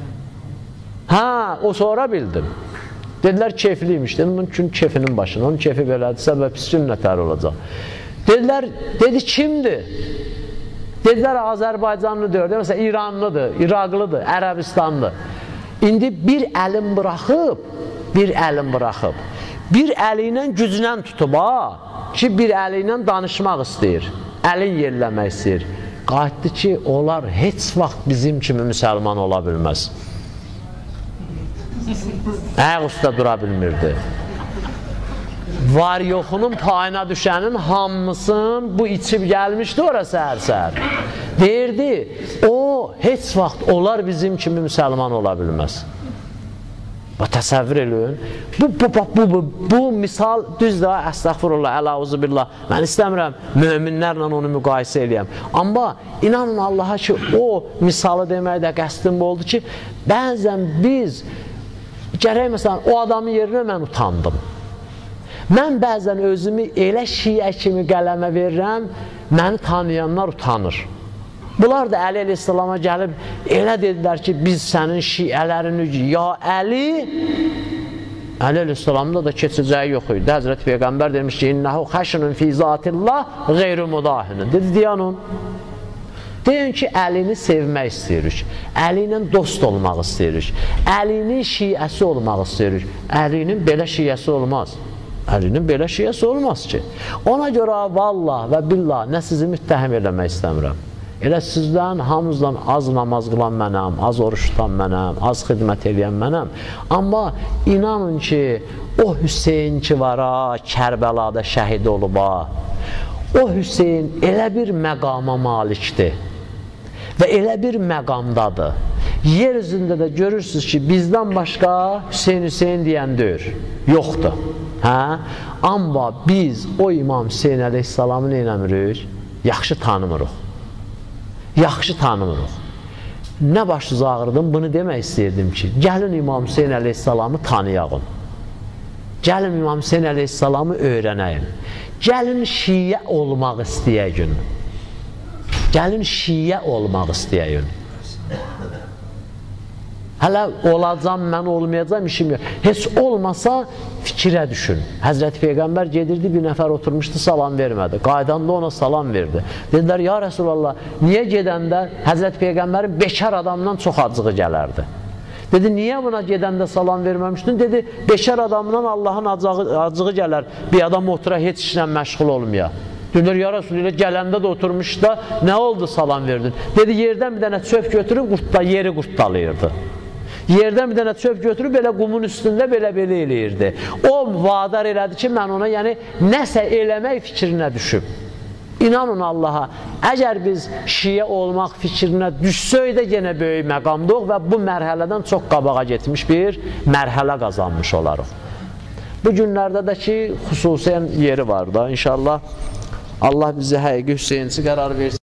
Hə, o sonra bildim. Dedilər, keyfliymiş, dedim, bunun üçün keyfinin başına, onun keyfi belədirsə və pis sünnətləri olacaq. Dedilər, dedi, kimdir? Dedilər, Azərbaycanlıdır, məsələn, İranlıdır, İraqlıdır, Ərəbistanlı. İndi bir əlin buraxıb, bir əlin buraxıb, bir əli ilə güclə tutub, ha, ki, bir əli ilə danışmaq istəyir, əlin yerləmək istəyir. Qayıtdı ki, onlar heç vaxt bizim kimi müsəlman ola bilməz. Ayaq üstə dura bilmirdi. Var yoxunun payına düşənin hamısın bu içib gəlmişdi ora səhər-səhər. Deyirdi, o, heç vaxt onlar bizim kimi müsəlman ola bilməz. Təsəvvür edin. Bu, bu, bu, bu, bu misal düzdür, əstəğfurullah, əlavuzubillah. Mən istəmirəm möminlərlə onu müqayisə edəyəm. Amma inanın Allaha ki, o misalı deməkdə qəsdim oldu ki, bəzən biz gərək məsələn, o adamın yerinə mən utandım. Mən bəzən özümü elə şiə kimi qələmə verirəm, məni tanıyanlar utanır. Bunlar da Əli əleyhissalama gəlib, elə dedilər ki, biz sənin şiələrini, ya Əli, Əli əleyhissalamda da keçəcəyi yox idi. Həzrət Peyğəmbər demiş ki, İnnəhu xəşünün fi zatillah qeyru mudahinin. Dedi, deyən on. Deyin ki, Əlini sevmək istəyirik, Əli ilə dost olmaq istəyirik, Əlinin şiəsi olmaq istəyirik. Əlinin belə şiəsi olmaz. Əlinin belə şiəsi olmaz ki. Ona görə vallah və billah nə sizi müttəhim eləmək istəmirəm. Elə sizdən, hamızdan az namaz qılan mənəm, az oruç tutan mənəm, az xidmət edən mənəm. Amma inanın ki, o Hüseyin ki var ha, Kərbəlada şəhid olub ha, o Hüseyin elə bir məqama malikdir və elə bir məqamdadır. Yer üzündə də görürsünüz ki, bizdən başqa Hüseyin Hüseyin deyən deyir, yoxdur. Hə? Amma biz o İmam Hüseyin əleyhissalamı neynəmirik? Yaxşı tanımırıq. Yaxşı tanımırıq. Nə başınız ağrıdım, bunu demək istəyirdim ki, gəlin İmam Hüseyin əleyhissalamı tanıyağın. Gəlin İmam Hüseyin əleyhissalamı öyrənəyin. Gəlin şiə olmaq istəyəyin. Gəlin şiə olmaq istəyəyin. Hələ olacam, mən olmayacam, işim yox. Heç olmasa fikrə düşün. Həzrəti Peyğəmbər gedirdi, bir nəfər oturmuşdu, salam vermədi. Qaydanda ona salam verdi. Dedilər, ya Rəsulallah, niyə gedəndə Həzrəti Peyğəmbərin bekar adamdan çox acığı gələrdi? Dedi, niyə buna gedəndə salam verməmişdin? Dedi, bekar adamdan Allahın acığı, acığı gələr. Bir adam otura heç işlə məşğul olmaya. Dedilər, ya Rəsulullah, gələndə də oturmuş da, nə oldu salam verdin? Dedi, yerdən bir dənə çöp götürüb, qurtla, yeri qurtdalayırdı. Yerdən bir dənə çöp götürüb, belə qumun üstündə belə-belə eləyirdi. O vadar elədi ki, mən ona, yəni, nəsə eləmək fikrinə düşüb. İnanın Allaha, əgər biz şiə olmaq fikrinə düşsək də yenə böyük məqamdıq və bu mərhələdən çox qabağa getmiş bir mərhələ qazanmış olarıq. Bu günlərdə də ki, xüsusiyyən yeri var da, inşallah Allah bizə həqiqi Hüseynçi qərar versin.